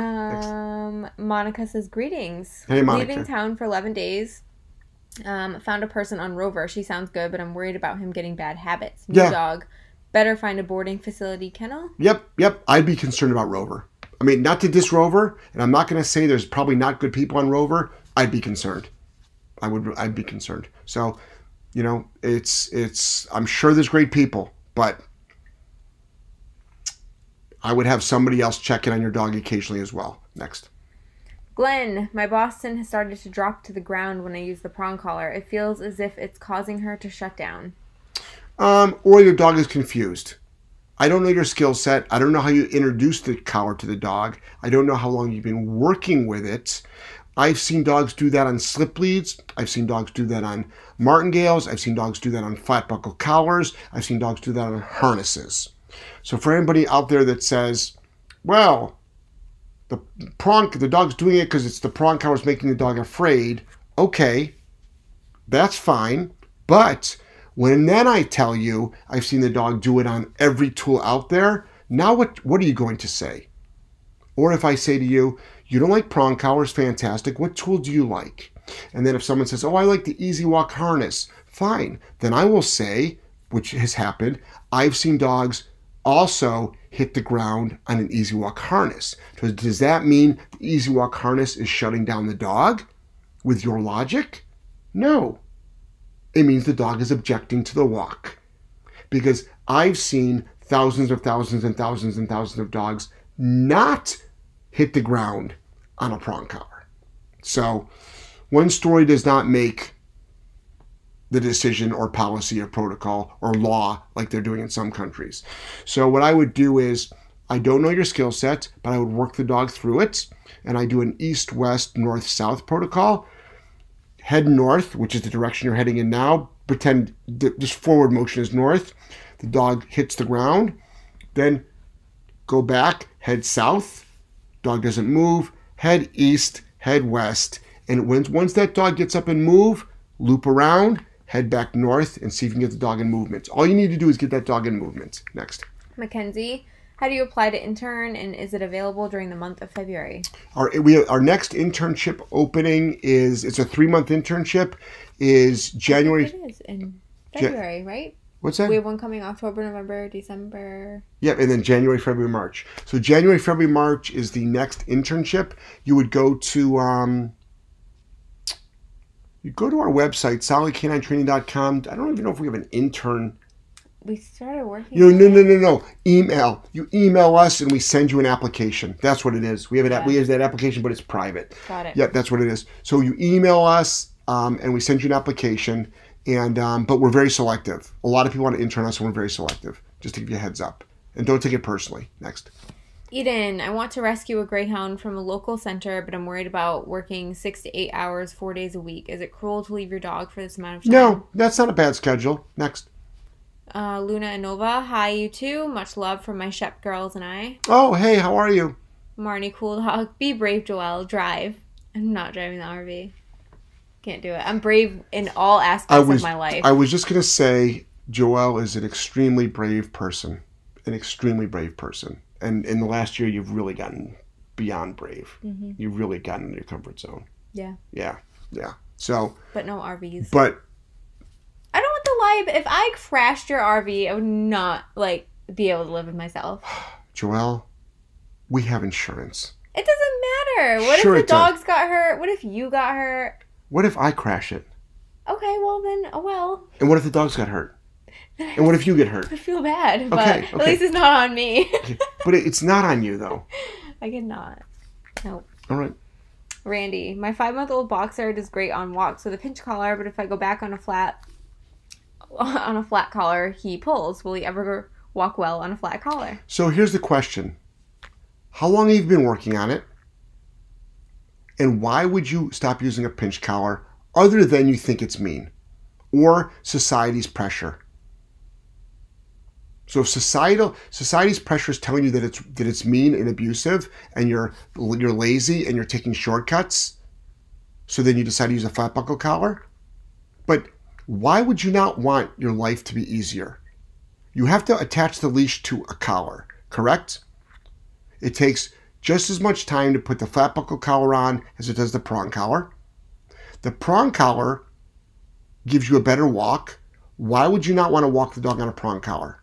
Um, Monica says, greetings. Hey, Monica. Leaving town for eleven days. Um, found a person on Rover. She sounds good, but I'm worried about him getting bad habits. New Yeah. dog. Better find a boarding facility kennel. Yep, yep. I'd be concerned about Rover. I mean, not to diss Rover, and I'm not going to say there's probably not good people on Rover. I'd be concerned. I would. I'd be concerned. So, you know, it's it's. I'm sure there's great people, but I would have somebody else check in on your dog occasionally as well. Next. Glenn, my Boston has started to drop to the ground when I use the prong collar. It feels as if it's causing her to shut down. Um, or your dog is confused. I don't know your skill set. I don't know how you introduced the collar to the dog. I don't know how long you've been working with it. I've seen dogs do that on slip leads. I've seen dogs do that on martingales. I've seen dogs do that on flat buckle collars. I've seen dogs do that on harnesses. So for anybody out there that says, well, the prong, the dog's doing it because it's the prong collar's making the dog afraid. Okay, that's fine. But when then I tell you I've seen the dog do it on every tool out there, now what, what are you going to say? Or if I say to you, you don't like prong collars, fantastic. What tool do you like? And then if someone says, oh, I like the Easy Walk harness, fine. Then I will say, which has happened, I've seen dogs also hit the ground on an Easy Walk harness. So does that mean the Easy Walk harness is shutting down the dog with your logic? No. It means the dog is objecting to the walk. Because I've seen thousands of thousands and thousands and thousands of dogs not hit the ground on a prong collar. So one story does not make the decision or policy or protocol or law like they're doing in some countries. So what I would do is, I don't know your skill set, but I would work the dog through it. And I do an east-west, north-south protocol. Head north, which is the direction you're heading in now. Pretend this forward motion is north. The dog hits the ground. Then go back, head south. Dog doesn't move. Head east, head west. And once, once that dog gets up and move, loop around, head back north, and see if you can get the dog in movement. All you need to do is get that dog in movement. Next. Mackenzie, how do you apply to intern, and is it available during the month of February? Our we our next internship opening is, it's a three-month internship, is January. It is in February, ja- right? What's that? We have one coming October, November, December. Yep, and then January, February, March. So January, February, March is the next internship. You would go to um, you go to our website, solid canine training dot com. I don't even know if we have an intern. We started working. You know, no, no, no, no. Email. You email us, and we send you an application. That's what it is. We have an Yeah. we have that application, but it's private. Got it. Yep, that's what it is. So you email us, um, and we send you an application. And um, but we're very selective. A lot of people want to intern us, and we're very selective. Just to give you a heads up, and don't take it personally. Next. Eden, I want to rescue a greyhound from a local center, but I'm worried about working six to eight hours, four days a week. Is it cruel to leave your dog for this amount of time? No, that's not a bad schedule. Next. Uh, Luna and Nova, hi you two. Much love from my Shep girls and I. Oh, hey, how are you? Marnie, cool dog. Be brave, Joelle. Drive. I'm not driving the R V. Can't do it. I'm brave in all aspects was, of my life. I was just going to say, Joelle is an extremely brave person. An extremely brave person. And in the last year, you've really gotten beyond brave. Mm-hmm. You've really gotten in your comfort zone. Yeah. Yeah. Yeah. So. But no R Vs. But. I don't want the lie. If I crashed your R V, I would not, like, be able to live with myself. Joelle, we have insurance. It doesn't matter. What Sure if the does. dogs got hurt? What if you got hurt? What if I crash it? Okay, well then, oh well. And what if the dogs got hurt? And what if you get hurt? I feel bad, but okay, okay. at least it's not on me. Okay. But it's not on you, though. I cannot. Nope. All right. Randy, my five-month-old boxer does great on walks with a pinch collar, but if I go back on a flat on a flat collar, he pulls. Will he ever walk well on a flat collar? So here's the question. How long have you been working on it? And why would you stop using a pinch collar other than you think it's mean? Or society's pressure? So if societal society's pressure is telling you that it's that it's mean and abusive, and you're you're lazy and you're taking shortcuts, so then you decide to use a flat buckle collar. But why would you not want your life to be easier? You have to attach the leash to a collar, correct? It takes just as much time to put the flat buckle collar on as it does the prong collar. The prong collar gives you a better walk. Why would you not want to walk the dog on a prong collar?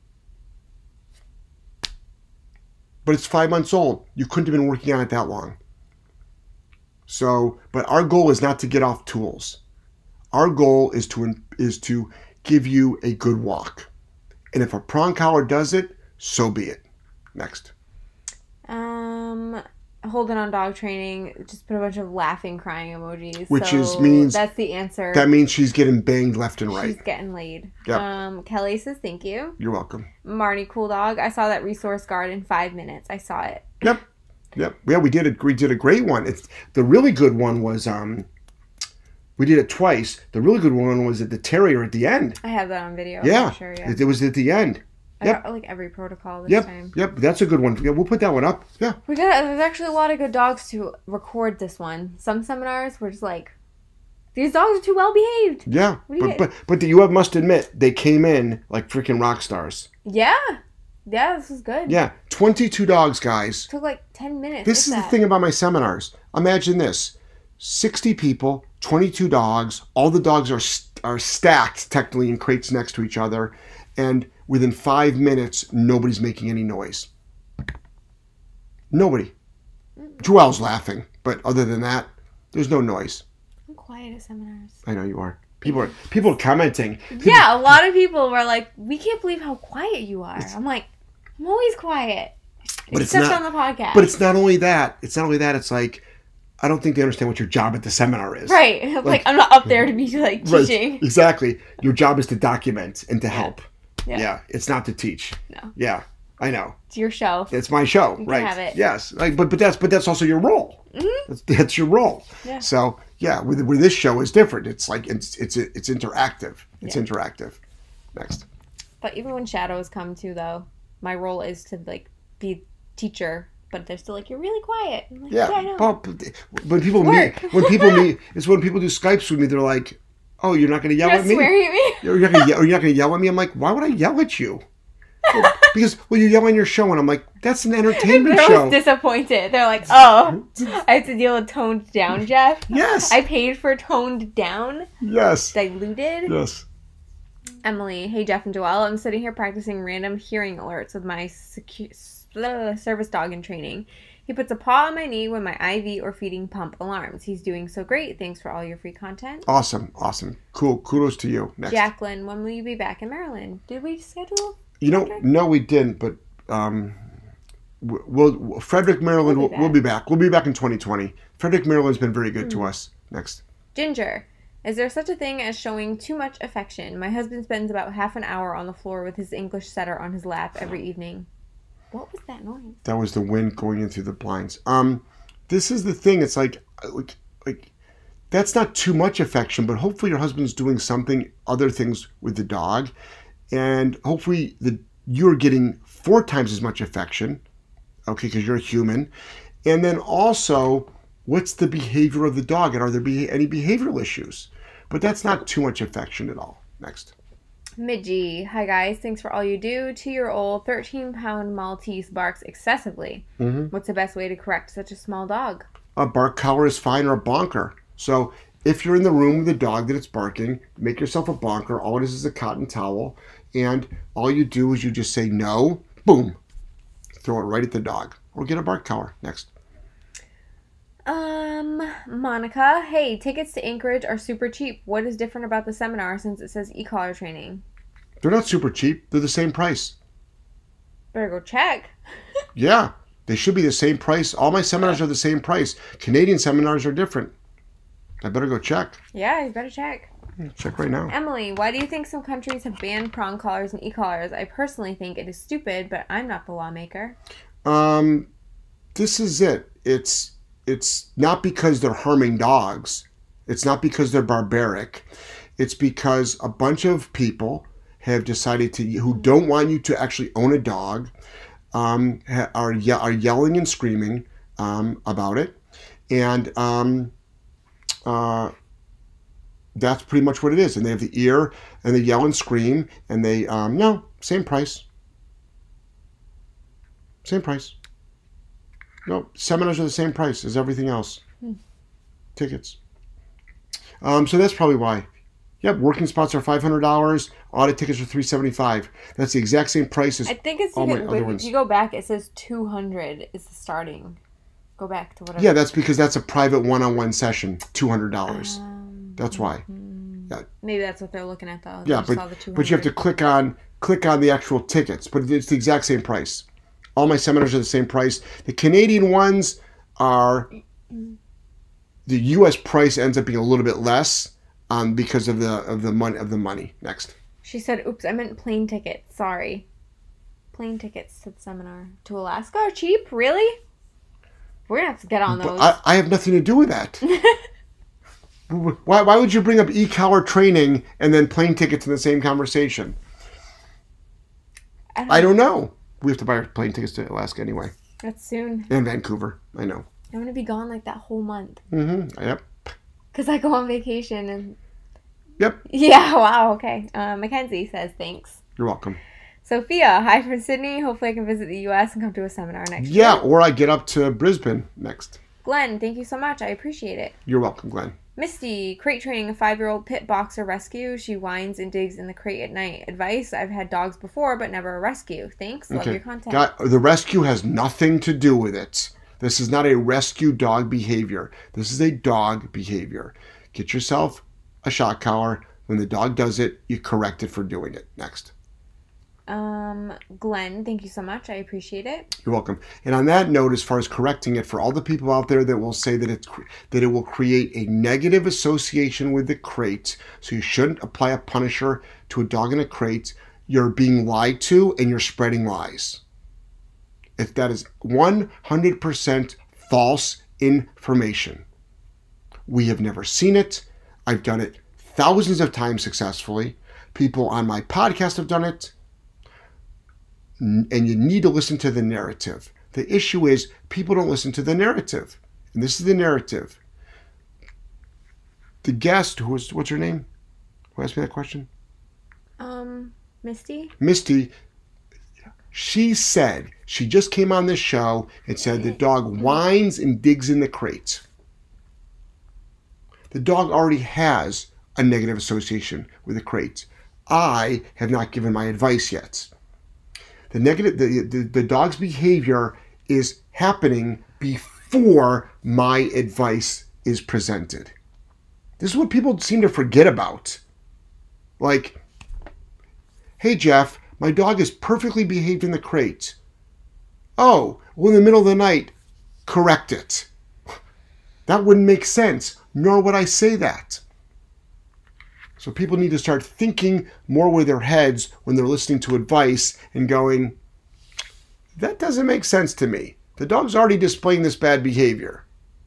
But it's five months old. You couldn't have been working on it that long. So, but our goal is not to get off tools. Our goal is to is to give you a good walk. And if a prong collar does it, so be it. Next. Um, holding on dog training, just put a bunch of laughing, crying emojis. Which so is means that's the answer. That means she's getting banged left and right. She's getting laid. Yep. Um, Kelly says thank you. You're welcome. Marnie, cool dog. I saw that resource guard in five minutes. I saw it. Yep. Yep. Yeah, we did a we did a great one. It's the really good one was um we did it twice. The really good one was at the terrier at the end. I have that on video. Yeah. I'm sure, yeah. It, it was at the end. I Yep. got like every protocol this Yep. time. Yep. That's a good one. Yeah, we'll put that one up. Yeah. We got there's actually a lot of good dogs to record this one. Some seminars were just like, these dogs are too well behaved. Yeah. What do you But but but you have must admit they came in like freaking rock stars. Yeah. Yeah, this was good. Yeah. twenty-two dogs, guys. It took like ten minutes. This is the thing about my seminars. Imagine this. sixty people, twenty-two dogs. All the dogs are are stacked technically in crates next to each other, and within five minutes, nobody's making any noise. Nobody. Joelle's laughing, but other than that, there's no noise. I'm quiet at seminars. I know you are. People are people are commenting. People, Yeah, a lot of people were like, we can't believe how quiet you are. I'm like, I'm always quiet. But it's Except not, on the podcast. But it's not only that. It's not only that. It's like, I don't think they understand what your job at the seminar is. Right. Like, like I'm not up there to be like teaching. Right. Exactly. Your job is to document and to help. Yeah. Yeah. It's not to teach. No. Yeah. I know. It's your show. It's my show. You can right. have it. Yes. Like, but but that's but that's also your role. Mm-hmm. That's, that's your role. Yeah. So yeah, with with this show is different. It's like it's it's it's interactive. It's Yeah. interactive. Next. But even when shadows come too, though, my role is to like be teacher. But they're still like, you're really quiet. I'm like, Yeah. yeah I know. But when people Work. meet, when people meet, it's when people do Skypes with me. They're like, "Oh, you're not going to yell You're at me? swearing at me? You're not going to you're not going to yell at me?" I'm like, "Why would I yell at you?" Well, because well, you yell on your show, and I'm like, "That's an entertainment They're show." always disappointed. They're like, oh, I have to deal with toned down, Jeff. Yes. I paid for toned down, Yes. diluted. Yes. Emily, hey Jeff and Joelle, I'm sitting here practicing random hearing alerts with my secu- uh, service dog in training. He puts a paw on my knee when my I V or feeding pump alarms. He's doing so great. Thanks for all your free content. Awesome. Awesome. Cool. Kudos to you. Next. Jacqueline, when will you be back in Maryland? Did we schedule? You know, no, we didn't, but um, we'll Frederick, Maryland. We'll We'll we'll be be back. We'll be back in twenty twenty. Frederick, Maryland's been very good mm. to us. Next. Ginger, is there such a thing as showing too much affection? My husband spends about half an hour on the floor with his English setter on his lap every evening. What was that noise? That was the wind going in through the blinds. Um, this is the thing. It's like, like, like, that's not too much affection, but hopefully your husband's doing something, other things with the dog, and hopefully the you're getting four times as much affection, okay, because you're a human. And then also, what's the behavior of the dog, and are there be any behavioral issues? But that's not too much affection at all. Next. Midgie. Hi, guys. Thanks for all you do. Two-year-old thirteen-pound Maltese barks excessively. Mm-hmm. What's the best way to correct such a small dog? A bark collar is fine, or a bonker. So if you're in the room with a dog that it's barking, make yourself a bonker. All it is is a cotton towel. And all you do is you just say no, boom. Throw it right at the dog. Or get a bark collar. Next. Um, Monica. Hey, tickets to Anchorage are super cheap. What is different about the seminar since it says e-collar training? They're not super cheap. They're the same price. Better go check. Yeah, they should be the same price. All my seminars are the same price. Canadian seminars are different. I better go check. Yeah, you better check. Yeah, check right now. Emily, why do you think some countries have banned prong collars and e-collars? I personally think it is stupid, but I'm not the lawmaker. Um, this is it. It's it's not because they're harming dogs. It's not because they're barbaric. It's because a bunch of people have decided to, who don't want you to actually own a dog, um, are ye- are yelling and screaming um, about it, and um, uh, that's pretty much what it is. And they have the ear, and they yell and scream, and they um, no, same price, same price. No, seminars are the same price as everything else. Hmm. Tickets. Um, so that's probably why. Yep, working spots are five hundred dollars. Audit tickets are three hundred seventy-five dollars. That's the exact same price as I think it's all my even, other if ones. you go back, it says two hundred dollars is the starting. Go back to whatever. Yeah, that's because that's a private one-on-one session, two hundred dollars. Um, that's why. Mm-hmm. Yeah. Maybe that's what they're looking at, though. Yeah, but, but you have to click on click on the actual tickets. But it's the exact same price. All my seminars are the same price. The Canadian ones are, the U S price ends up being a little bit less um, because of the of the money of the money. Next. She said, "Oops, I meant plane tickets. Sorry, plane tickets to the seminar to Alaska are cheap. Really? We're gonna have to get on those." I, I have nothing to do with that. why Why would you bring up e-collar training and then plane tickets in the same conversation? I don't, I don't know. We have to buy our plane tickets to Alaska anyway. That's soon. And Vancouver. I know. I'm going to be gone like that whole month. Mm-hmm. Yep. Because I go on vacation and... Yep. Yeah, wow, okay. Uh, Mackenzie says thanks. You're welcome. Sophia, hi from Sydney. Hopefully I can visit the U S and come to a seminar next yeah, year. Yeah, or I get up to Brisbane next. Glenn, thank you so much. I appreciate it. You're welcome, Glenn. Misty, crate training a five-year-old pit boxer rescue. She whines and digs in the crate at night. Advice, I've had dogs before, but never a rescue. Thanks. Love okay. your content. Got, the rescue has nothing to do with it. This is not a rescue dog behavior. This is a dog behavior. Get yourself a shock collar. When the dog does it, you correct it for doing it. Next. Um, Glenn, thank you so much. I appreciate it. You're welcome. And on that note, as far as correcting it, for all the people out there that will say that it's that it will create a negative association with the crate, so you shouldn't apply a punisher to a dog in a crate, you're being lied to and you're spreading lies. If that is one hundred percent false information. We have never seen it. I've done it thousands of times successfully. People on my podcast have done it. And you need to listen to the narrative. The issue is people don't listen to the narrative. And this is the narrative. The guest, who was, what's her name? Who asked me that question? Um, Misty? Misty, she said, she just came on this show and said the dog whines and digs in the crate. The dog already has a negative association with the crate. I have not given my advice yet. The negative, the, the, the dog's behavior is happening before my advice is presented. This is what people seem to forget about. Like, hey Jeff, my dog is perfectly behaved in the crate. Oh, well in the middle of the night, correct it. That wouldn't make sense, nor would I say that. So people need to start thinking more with their heads when they're listening to advice and going, That doesn't make sense to me. The dog's already displaying this bad behavior.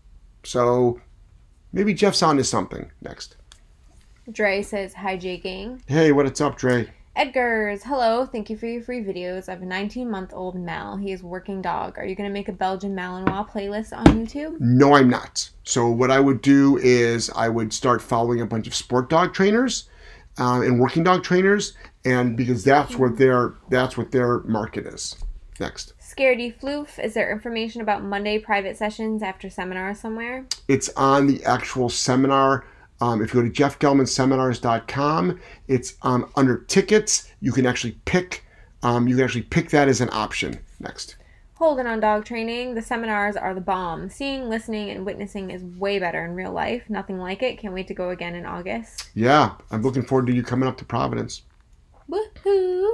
So maybe Jeff's onto something. Next. Dre says, hi, J Gang. Hey, what's up, Dre? Edgar's, hello. Thank you for your free videos. I have a nineteen-month-old Mal. He is a working dog. Are you going to make a Belgian Malinois playlist on YouTube? No, I'm not. So what I would do is I would start following a bunch of sport dog trainers uh, and working dog trainers, and because that's what their that's what their market is. Next. Scaredy Floof, is there information about Monday private sessions after seminar somewhere? It's on the actual seminar. Um, if you go to jeff gellman seminars dot com, it's um, under tickets. You can actually pick. Um, you can actually pick that as an option. Next. Holden on dog training. The seminars are the bomb. Seeing, listening, and witnessing is way better in real life. Nothing like it. Can't wait to go again in August. Yeah, I'm looking forward to you coming up to Providence. Woohoo!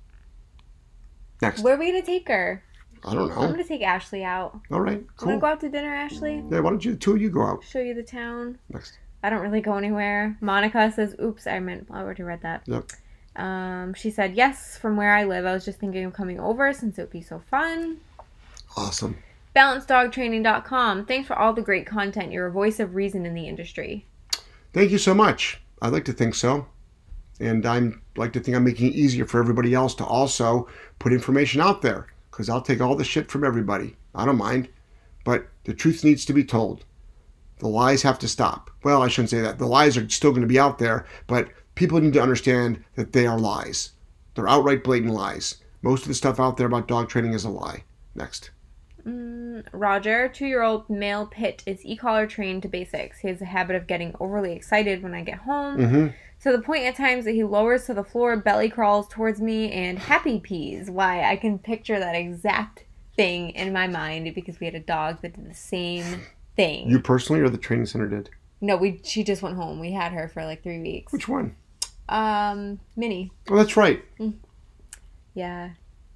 Next. Where are we gonna take her? I don't know. I'm gonna take Ashley out. All right, cool. Wanna go out to dinner, Ashley? Yeah, why don't you the two of you go out? Show you the town. Next. I don't really go anywhere. Monica says, oops, I meant, I already read that. Yep. Um, she said, yes, from where I live. I was just thinking of coming over since it would be so fun. Awesome. balanced dog training dot com. Thanks for all the great content. You're a voice of reason in the industry. Thank you so much. I'd like to think so. And I'd like to think I'm making it easier for everybody else to also put information out there. Because I'll take all the shit from everybody. I don't mind. But the truth needs to be told. The lies have to stop. Well, I shouldn't say that. The lies are still going to be out there, but people need to understand that they are lies. They're outright blatant lies. Most of the stuff out there about dog training is a lie. Next. Mm, Roger, two-year-old male pit is e-collar trained to basics. He has a habit of getting overly excited when I get home. Mm-hmm. To the point at times that he lowers to the floor, belly crawls towards me, and happy pees. Why? I can picture that exact thing in my mind because we had a dog that did the same thing. You personally or the training center did? No, we. She just went home. We had her for like three weeks. Which one? Um, Minnie. Oh, that's right. Mm. Yeah.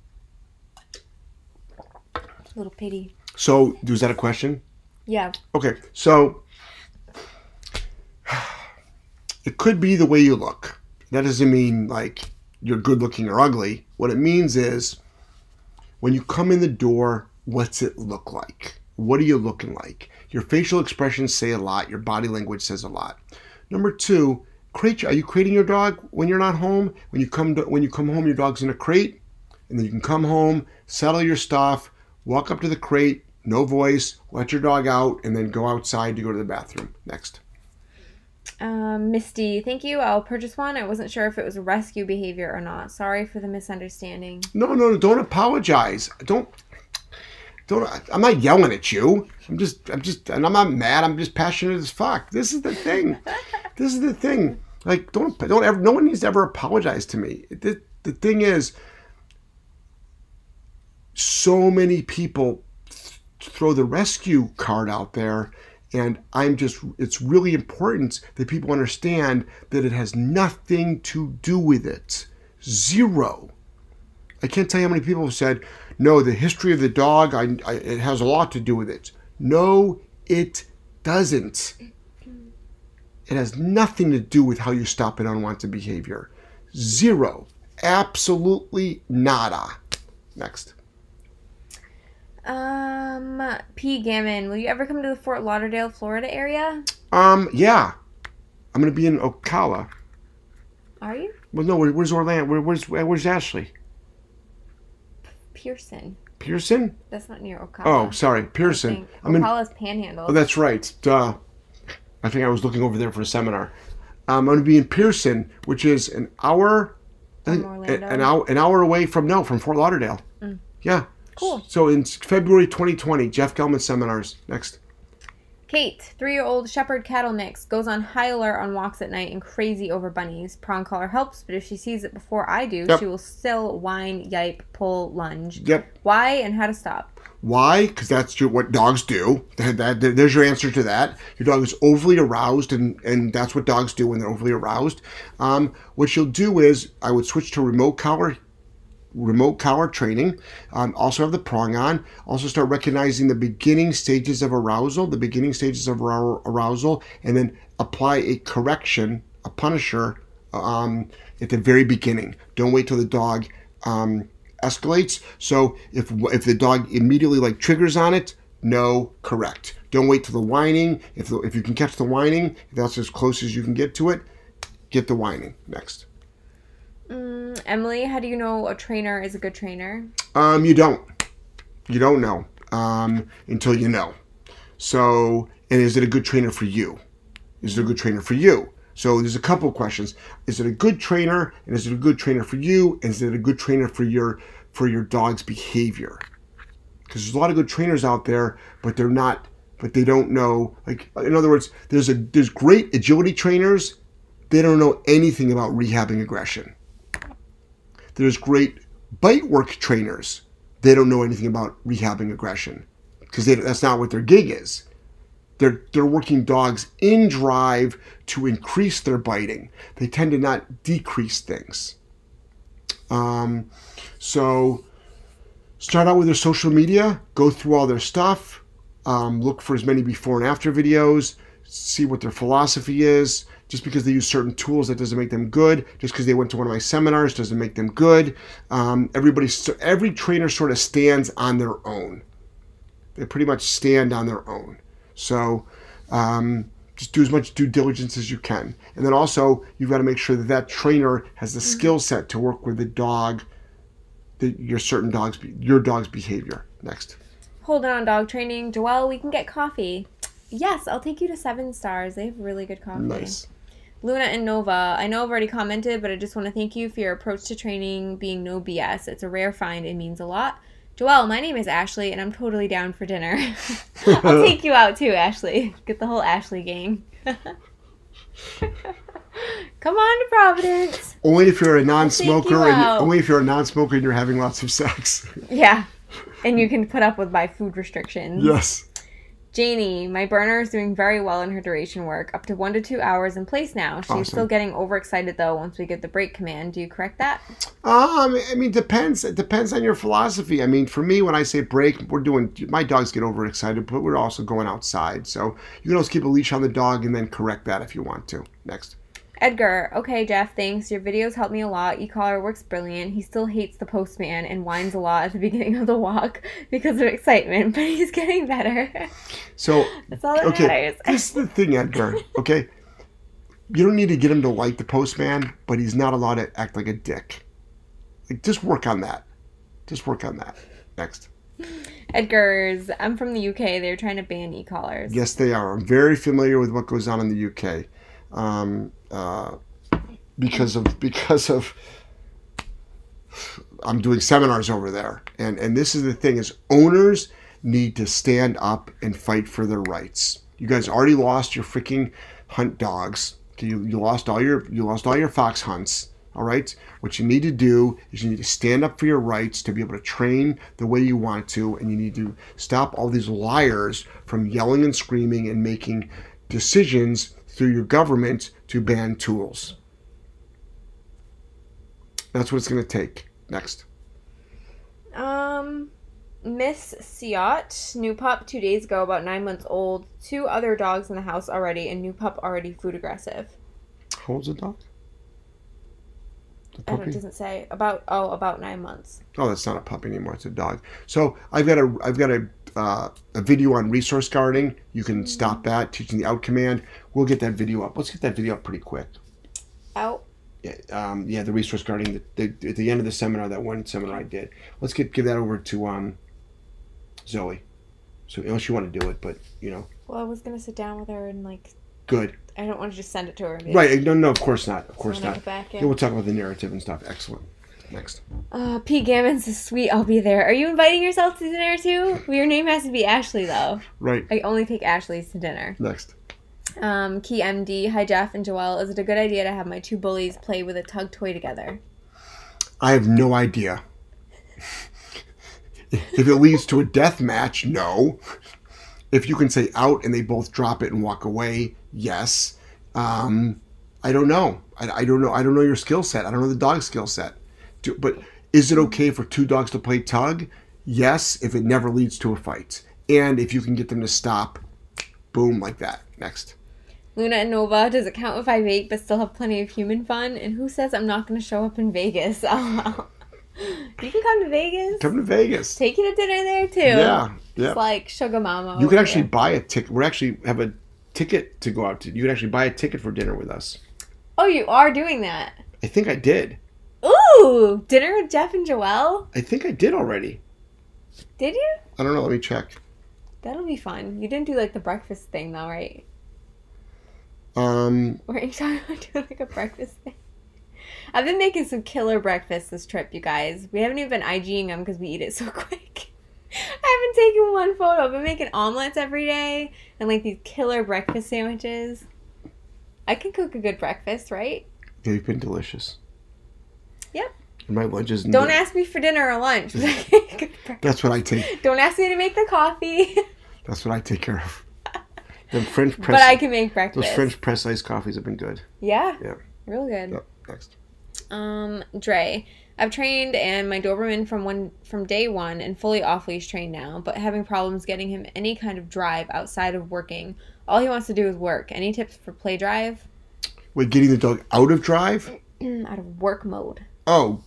Little pity. So, was that a question? Yeah. Okay, so it could be the way you look. That doesn't mean like you're good looking or ugly. What it means is when you come in the door, what's it look like? What are you looking like? Your facial expressions say a lot. Your body language says a lot. Number two, crate. Are you crating your dog when you're not home? When you come to, when you come home, your dog's in a crate, and then you can come home, settle your stuff, walk up to the crate, no voice, let your dog out, and then go outside to go to the bathroom. Next. Um, Misty, thank you. I'll purchase one. I wasn't sure if it was a rescue behavior or not. Sorry for the misunderstanding. No, no, no. Don't apologize. Don't. Don't. I'm not yelling at you. I'm just. I'm just. And I'm not mad. I'm just passionate as fuck. This is the thing. This is the thing. Like, don't. Don't ever. No one needs to ever apologize to me. The, the thing is, so many people th- throw the rescue card out there, and I'm just. It's really important that people understand that it has nothing to do with it. Zero. I can't tell you how many people have said, no, the history of the dog, I, I, it has a lot to do with it. No, it doesn't. It has nothing to do with how you stop an unwanted behavior. Zero. Absolutely nada. Next. Um, P. Gammon, will you ever come to the Fort Lauderdale, Florida area? Um, yeah. I'm going to be in Ocala. Are you? Well, no, where, where's Orlando? Where, where's, where's Ashley? Pearson. Pearson? That's not near Ocala. Oh, sorry. Pearson. I'm in Ocala's Panhandle. Oh, that's right. Duh. I think I was looking over there for a seminar. Um, I'm going to be in Pearson, which is an hour, I think, From Orlando? an hour, an hour away from no, from Fort Lauderdale. Mm. Yeah. Cool. So in February twenty twenty, Jeff Gellman seminars. Next. Kate, three-year-old shepherd cattle mix, goes on high alert on walks at night and crazy over bunnies. Prong collar helps, but if she sees it before I do, Yep. she will still whine, yipe, pull, lunge. Yep. Why and how to stop? Why? Because that's your, what dogs do. That, that, there's your answer to that. Your dog is overly aroused, and, and that's what dogs do when they're overly aroused. Um, what you'll do is, I would switch to remote collar remote collar training. Um, also have the prong on. Also start recognizing the beginning stages of arousal, the beginning stages of ar- arousal, and then apply a correction, a punisher, um, at the very beginning. Don't wait till the dog um, escalates. So if if the dog immediately like triggers on it, no, correct. Don't wait till the whining. If the, if you can catch the whining, if that's as close as you can get to it, get the whining. Next. Mm, Emily, how do you know a trainer is a good trainer? Um, you don't. You don't know um, until you know. So, and is it a good trainer for you? Is it a good trainer for you? So there's a couple of questions. Is it a good trainer, and is it a good trainer for you, and is it a good trainer for your for your dog's behavior? Because there's a lot of good trainers out there, but they're not, but they don't know. Like, in other words, there's a there's great agility trainers. They don't know anything about rehabbing aggression. There's great bite work trainers. They don't know anything about rehabbing aggression because that's not what their gig is. They're, they're working dogs in drive to increase their biting. They tend to not decrease things. Um, so start out with their social media. Go through all their stuff. Um, look for as many before and after videos. See what their philosophy is. Just because they use certain tools, that doesn't make them good. Just because they went to one of my seminars doesn't make them good. Um, everybody, every trainer sort of stands on their own. They pretty much stand on their own. So um, just do as much due diligence as you can. And then also, you've got to make sure that that trainer has the skill set to work with the dog, the, your certain dog's, your dog's behavior. Next. Hold on, dog training. Joelle, we can get coffee. Yes, I'll take you to Seven Stars. They have really good coffee. Nice. Luna and Nova, I know I've already commented, but I just want to thank you for your approach to training being no B S. It's a rare find. It means a lot. Joelle, my name is Ashley, and I'm totally down for dinner. I'll take you out, too, Ashley. Get the whole Ashley gang. Come on to Providence. Only if you're a non-smoker. You and, only if you're a non-smoker and you're having lots of sex. Yeah, and you can put up with my food restrictions. Yes. Janie, my burner is doing very well in her duration work, up to one to two hours in place now. She's Awesome. Still getting overexcited, though, once we get the break command. Do you correct that? Um, I mean, depends. It depends on your philosophy. I mean, for me, when I say break, we're doing, my dogs get overexcited, but we're also going outside. So you can also keep a leash on the dog and then correct that if you want to. Next. Edgar, okay, Jeff, thanks. Your videos help me a lot. E-collar works brilliant. He still hates the postman and whines a lot at the beginning of the walk because of excitement, but he's getting better. So, that's all that okay, matters. This is the thing, Edgar, okay? You don't need to get him to like the postman, but he's not allowed to act like a dick. Like, just work on that. Just work on that. Next. Edgar's, I'm from the U K. They're trying to ban e-collars. Yes, they are. I'm very familiar with what goes on in the U K. Um, uh, because of because of I'm doing seminars over there, and and this is the thing: is owners need to stand up and fight for their rights. You guys already lost your freaking hunt dogs. Okay, you, you lost all your you lost all your fox hunts. All right. What you need to do is you need to stand up for your rights to be able to train the way you want to, and you need to stop all these liars from yelling and screaming and making decisions through your government to ban tools. That's what it's going to take. Next. Um, Miss Siot, new pup two days ago, about nine months old. Two other dogs in the house already, and new pup already food aggressive. How old's the dog? The I don't, it doesn't say. About, oh, about nine months. Oh, that's not a pup anymore. It's a dog. So I've got a, I've got a, uh, a video on resource guarding. You can stop that, teaching the out command. We'll get that video up. Let's get that video up pretty quick. Out? Yeah, um, yeah, the resource guarding, the, the, at the end of the seminar, that one seminar I did. Let's get give that over to um, Zoe. So unless you want to do it, but, you know. Well, I was going to sit down with her and, like... Good. I don't want to just send it to her. And right. No, no, of course not. Of course not. Back, yeah. Yeah, we'll talk about the narrative and stuff. Excellent. Next. Uh, P. Gammon says, sweet, I'll be there. Are you inviting yourself to dinner, too? Well, your name has to be Ashley, though. Right. I only take Ashley's to dinner. Next. Um, Key M D, hi, Jeff and Joelle. Is it a good idea to have my two bullies play with a tug toy together? I have no idea. If it leads to a death match, no. If you can say out and they both drop it and walk away, yes. Um, I don't know. I, I don't know. I don't know your skill set. I don't know the dog's skill set. Do, but is it okay for two dogs to play tug? Yes, if it never leads to a fight. And if you can get them to stop, boom, like that. Next. Luna and Nova, does it count if I vape but still have plenty of human fun? And who says I'm not going to show up in Vegas? Oh, You can come to Vegas. Come to Vegas. Take you to dinner there too. Yeah, yeah. It's like Sugar Mama. You can actually there. buy a ticket. We actually have a ticket to go out to. You can actually buy a ticket for dinner with us. Oh, you are doing that? I think I did. Ooh, dinner with Jeff and Joelle? I think I did already. Did you? I don't know. Let me check. That'll be fun. You didn't do like the breakfast thing though, right? Um. Weren't you talking about doing like a breakfast thing? I've been making some killer breakfasts this trip, you guys. We haven't even been IGing them because we eat it so quick. I haven't taken one photo. I've been making omelets every day and like these killer breakfast sandwiches. I can cook a good breakfast, right? They've been delicious. Yep. And my lunch is... Don't ask me for dinner or lunch. That's what I take. Don't ask me to make the coffee. That's what I take care of. The French press... But I can make breakfast. Those French press iced coffees have been good. Yeah? Yeah. Real good. Yep. Next. Um, Dre. I've trained and my Doberman from one from day one and fully off-leash trained now, but having problems getting him any kind of drive outside of working. All he wants to do is work. Any tips for play drive? Wait, getting the dog out of drive? Out of work mode. Oh.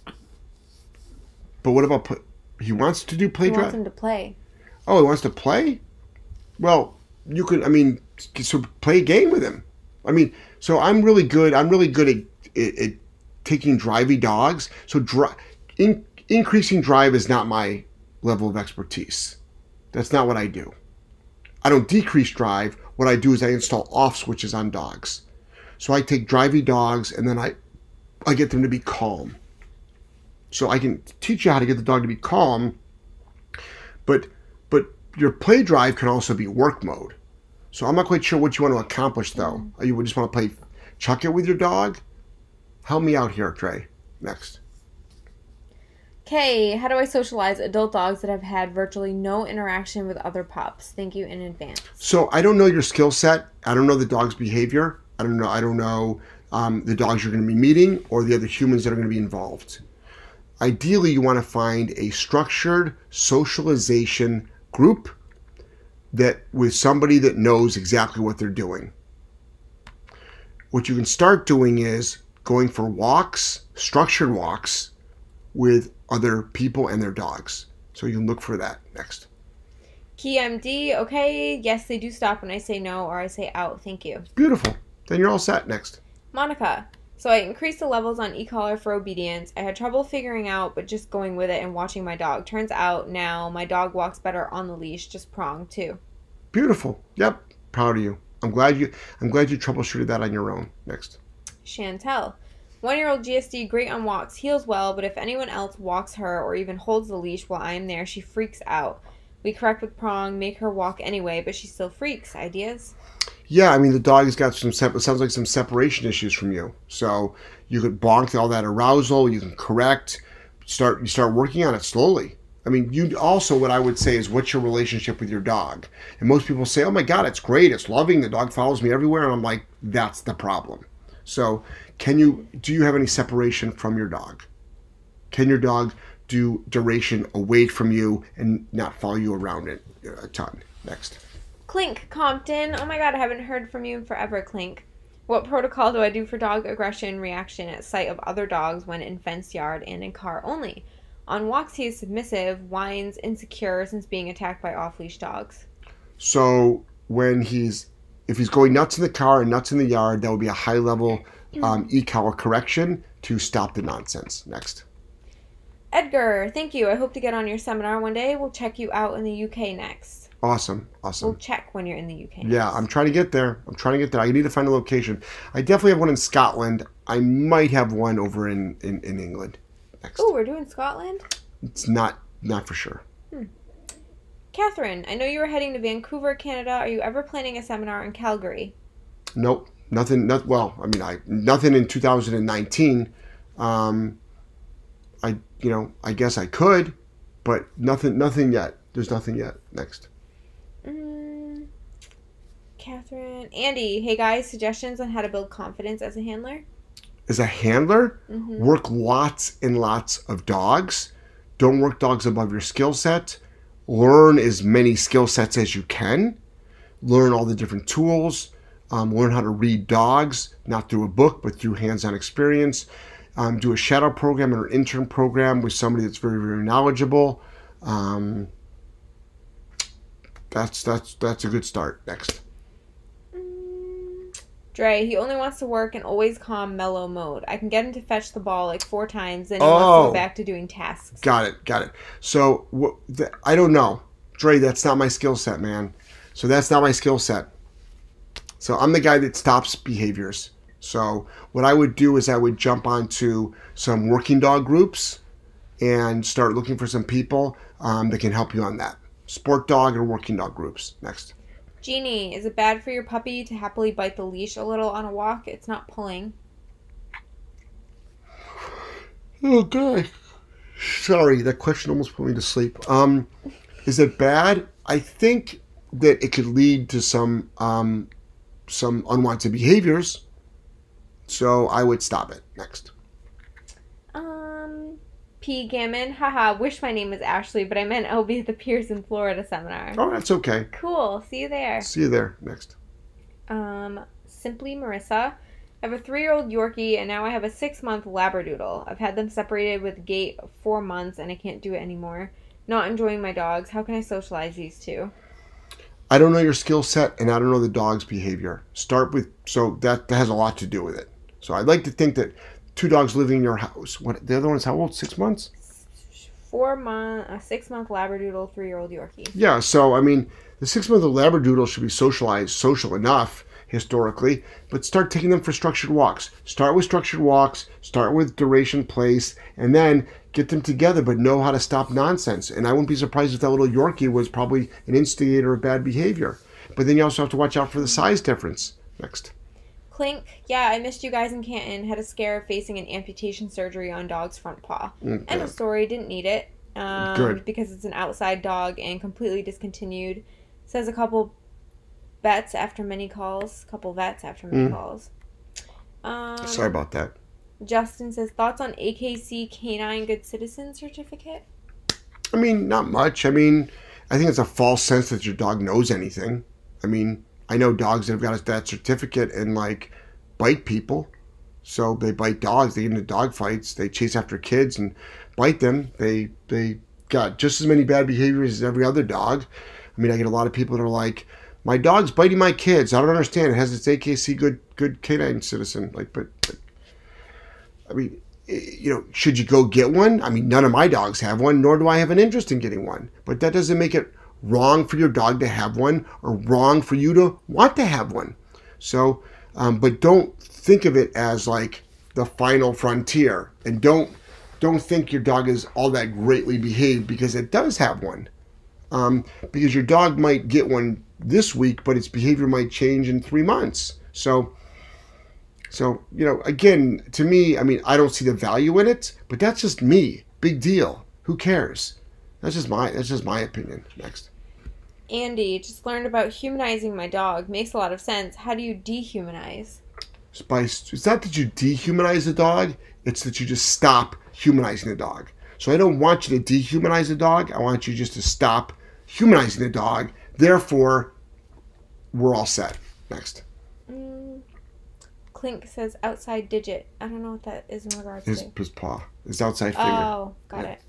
But what about... Play? He wants to do play he drive? He wants him to play. Oh, he wants to play? Well, you can, I mean, so play a game with him. I mean, so I'm really good. I'm really good at, at, at taking drivey dogs. So dri- in, increasing drive is not my level of expertise. That's not what I do. I don't decrease drive. What I do is I install off switches on dogs. So I take drivey dogs and then I, I get them to be calm. So I can teach you how to get the dog to be calm, but but your play drive can also be work mode. So I'm not quite sure what you want to accomplish though. You would just want to play chuck it with your dog? Help me out here, Trey. Next. Okay, how do I socialize adult dogs that have had virtually no interaction with other pups? Thank you in advance. So I don't know your skill set. I don't know the dog's behavior. I don't know. I don't know um, the dogs you're going to be meeting or the other humans that are going to be involved. Ideally, you want to find a structured socialization group that with somebody that knows exactly what they're doing. What you can start doing is going for walks, structured walks with other people and their dogs. So you can look for that next. Key M D, okay, yes, they do stop when I say no or I say out. Thank you. Beautiful. Then you're all set. Next. Monica. So I increased the levels on e-collar for obedience. I had trouble figuring out, but just going with it and watching my dog. Turns out now my dog walks better on the leash, just prong too. Beautiful. Yep. Proud of you. I'm glad you I'm glad you troubleshooted that on your own. Next. Chantel. One-year-old G S D, great on walks, heals well, but if anyone else walks her or even holds the leash while I am there, she freaks out. We correct with prong, make her walk anyway, but she still freaks. Ideas? Yeah, I mean, the dog has got some, it sounds like some separation issues from you. So you could bonk all that arousal, you can correct, start you start working on it slowly. I mean, you also, what I would say is, what's your relationship with your dog? And most people say, oh my God, it's great, it's loving, the dog follows me everywhere. And I'm like, that's the problem. So can you, do you have any separation from your dog? Can your dog do duration away from you and not follow you around it a ton? Next. Clink, Compton. Oh my God, I haven't heard from you in forever, Clink. What protocol do I do for dog aggression reaction at sight of other dogs when in fenced yard and in car only? On walks, he is submissive, whines, insecure since being attacked by off-leash dogs. So when he's, if he's going nuts in the car and nuts in the yard, that would be a high-level um, e-collar correction to stop the nonsense. Next. Edgar, thank you. I hope to get on your seminar one day. We'll check you out in the U K next. Awesome. Awesome. We'll check when you're in the U K. Yeah, I'm trying to get there. I'm trying to get there. I need to find a location. I definitely have one in Scotland. I might have one over in, in, in England. Next. Oh, we're doing Scotland? It's not not for sure. Hmm. Catherine, I know you were heading to Vancouver, Canada. Are you ever planning a seminar in Calgary? Nope. Nothing. Not, well, I mean, I nothing in two thousand nineteen. Um, I you know I guess I could, but nothing. Nothing yet. There's nothing yet. Next. Mm, Catherine. Andy, hey guys, suggestions on how to build confidence as a handler? As a handler, mm-hmm. work lots and lots of dogs. Don't work dogs above your skill set. Learn as many skill sets as you can. Learn all the different tools. Um, learn how to read dogs, not through a book, but through hands-on experience. um, do a shadow program or an intern program with somebody that's very, very knowledgeable. Um, that's that's that's a good start. Next. Dre, he only wants to work in always calm, mellow mode. I can get him to fetch the ball like four times, then he oh, wants to go back to doing tasks. Got it, got it. So, wh- the, I don't know. Dre, that's not my skill set, man. So that's not my skill set. So I'm the guy that stops behaviors. So what I would do is I would jump onto some working dog groups and start looking for some people um, that can help you on that. Sport dog or working dog groups. Next. Jeannie, is it bad for your puppy to happily bite the leash a little on a walk? It's not pulling. Okay. Sorry, that question almost put me to sleep. Um, is it bad? I think that it could lead to some um, some unwanted behaviors. So I would stop it. Next. Um, P. Gammon, haha, wish my name was Ashley, but I meant I'll be at the Piers in Florida seminar. Oh, that's okay. Cool. See you there. See you there. Next. Um, Simply Marissa. I have a three-year-old Yorkie, and now I have a six-month Labradoodle. I've had them separated with gait four months, and I can't do it anymore. Not enjoying my dogs. How can I socialize these two? I don't know your skill set, and I don't know the dog's behavior. Start with, so that, that has a lot to do with it. So I'd like to think that two dogs living in your house. What the other one's how old? Six months? Four month, a six-month Labradoodle, three-year-old Yorkie. Yeah, so, I mean, the six-month-old Labradoodle should be socialized, social enough, historically, but start taking them for structured walks. Start with structured walks, start with duration, place, and then get them together, but know how to stop nonsense. And I wouldn't be surprised if that little Yorkie was probably an instigator of bad behavior. But then you also have to watch out for the size difference. Next. Clink, yeah, I missed you guys in Canton. Had a scare of facing an amputation surgery on dog's front paw. Okay. End of story, didn't need it. Um, Good. Because it's an outside dog and completely discontinued. Says a couple vets after many calls. Couple vets after many mm. calls. Um, Sorry about that. Justin says, thoughts on A K C Canine Good Citizen Certificate? I mean, not much. I mean, I think it's a false sense that your dog knows anything. I mean, I know dogs that have got that certificate and, like, bite people. So they bite dogs. They get into dog fights. They chase after kids and bite them. They they got just as many bad behaviors as every other dog. I mean, I get a lot of people that are like, my dog's biting my kids. I don't understand. It has its A K C good good canine citizen. Like, but, but I mean, you know, should you go get one? I mean, none of my dogs have one, nor do I have an interest in getting one. But that doesn't make it wrong for your dog to have one or wrong for you to want to have one. So, um, but don't think of it as like the final frontier, and don't don't think your dog is all that greatly behaved because it does have one. Um, because your dog might get one this week, but its behavior might change in three months. So, so you know, again, to me, I mean, I don't see the value in it, but that's just me. Big deal. Who cares? That's just my that's just my opinion. Next. Andy, just learned about humanizing my dog. Makes a lot of sense. How do you dehumanize? By, it's not that you dehumanize the dog. It's that you just stop humanizing the dog. So I don't want you to dehumanize the dog. I want you just to stop humanizing the dog. Therefore, we're all set. Next. Mm, Clink says outside digit. I don't know what that is in regards his, to. His paw. His outside finger. Oh, got yeah. it.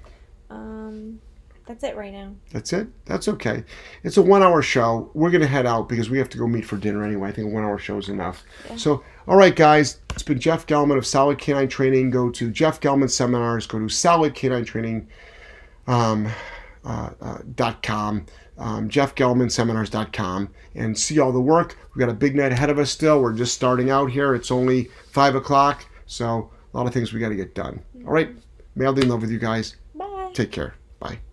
Um... That's it right now. That's it? That's okay. It's a one-hour show. We're going to head out because we have to go meet for dinner anyway. I think a one-hour show is enough. Yeah. So, all right, guys. It's been Jeff Gellman of Solid Canine Training. Go to Jeff Gellman Seminars. Go to solid canine training dot com, um, jeff gellman seminars dot com, and see all the work. We've got a big night ahead of us still. We're just starting out here. It's only five o'clock, so a lot of things we got to get done. Mm-hmm. All right. Madly in love with you guys. Bye. Take care. Bye.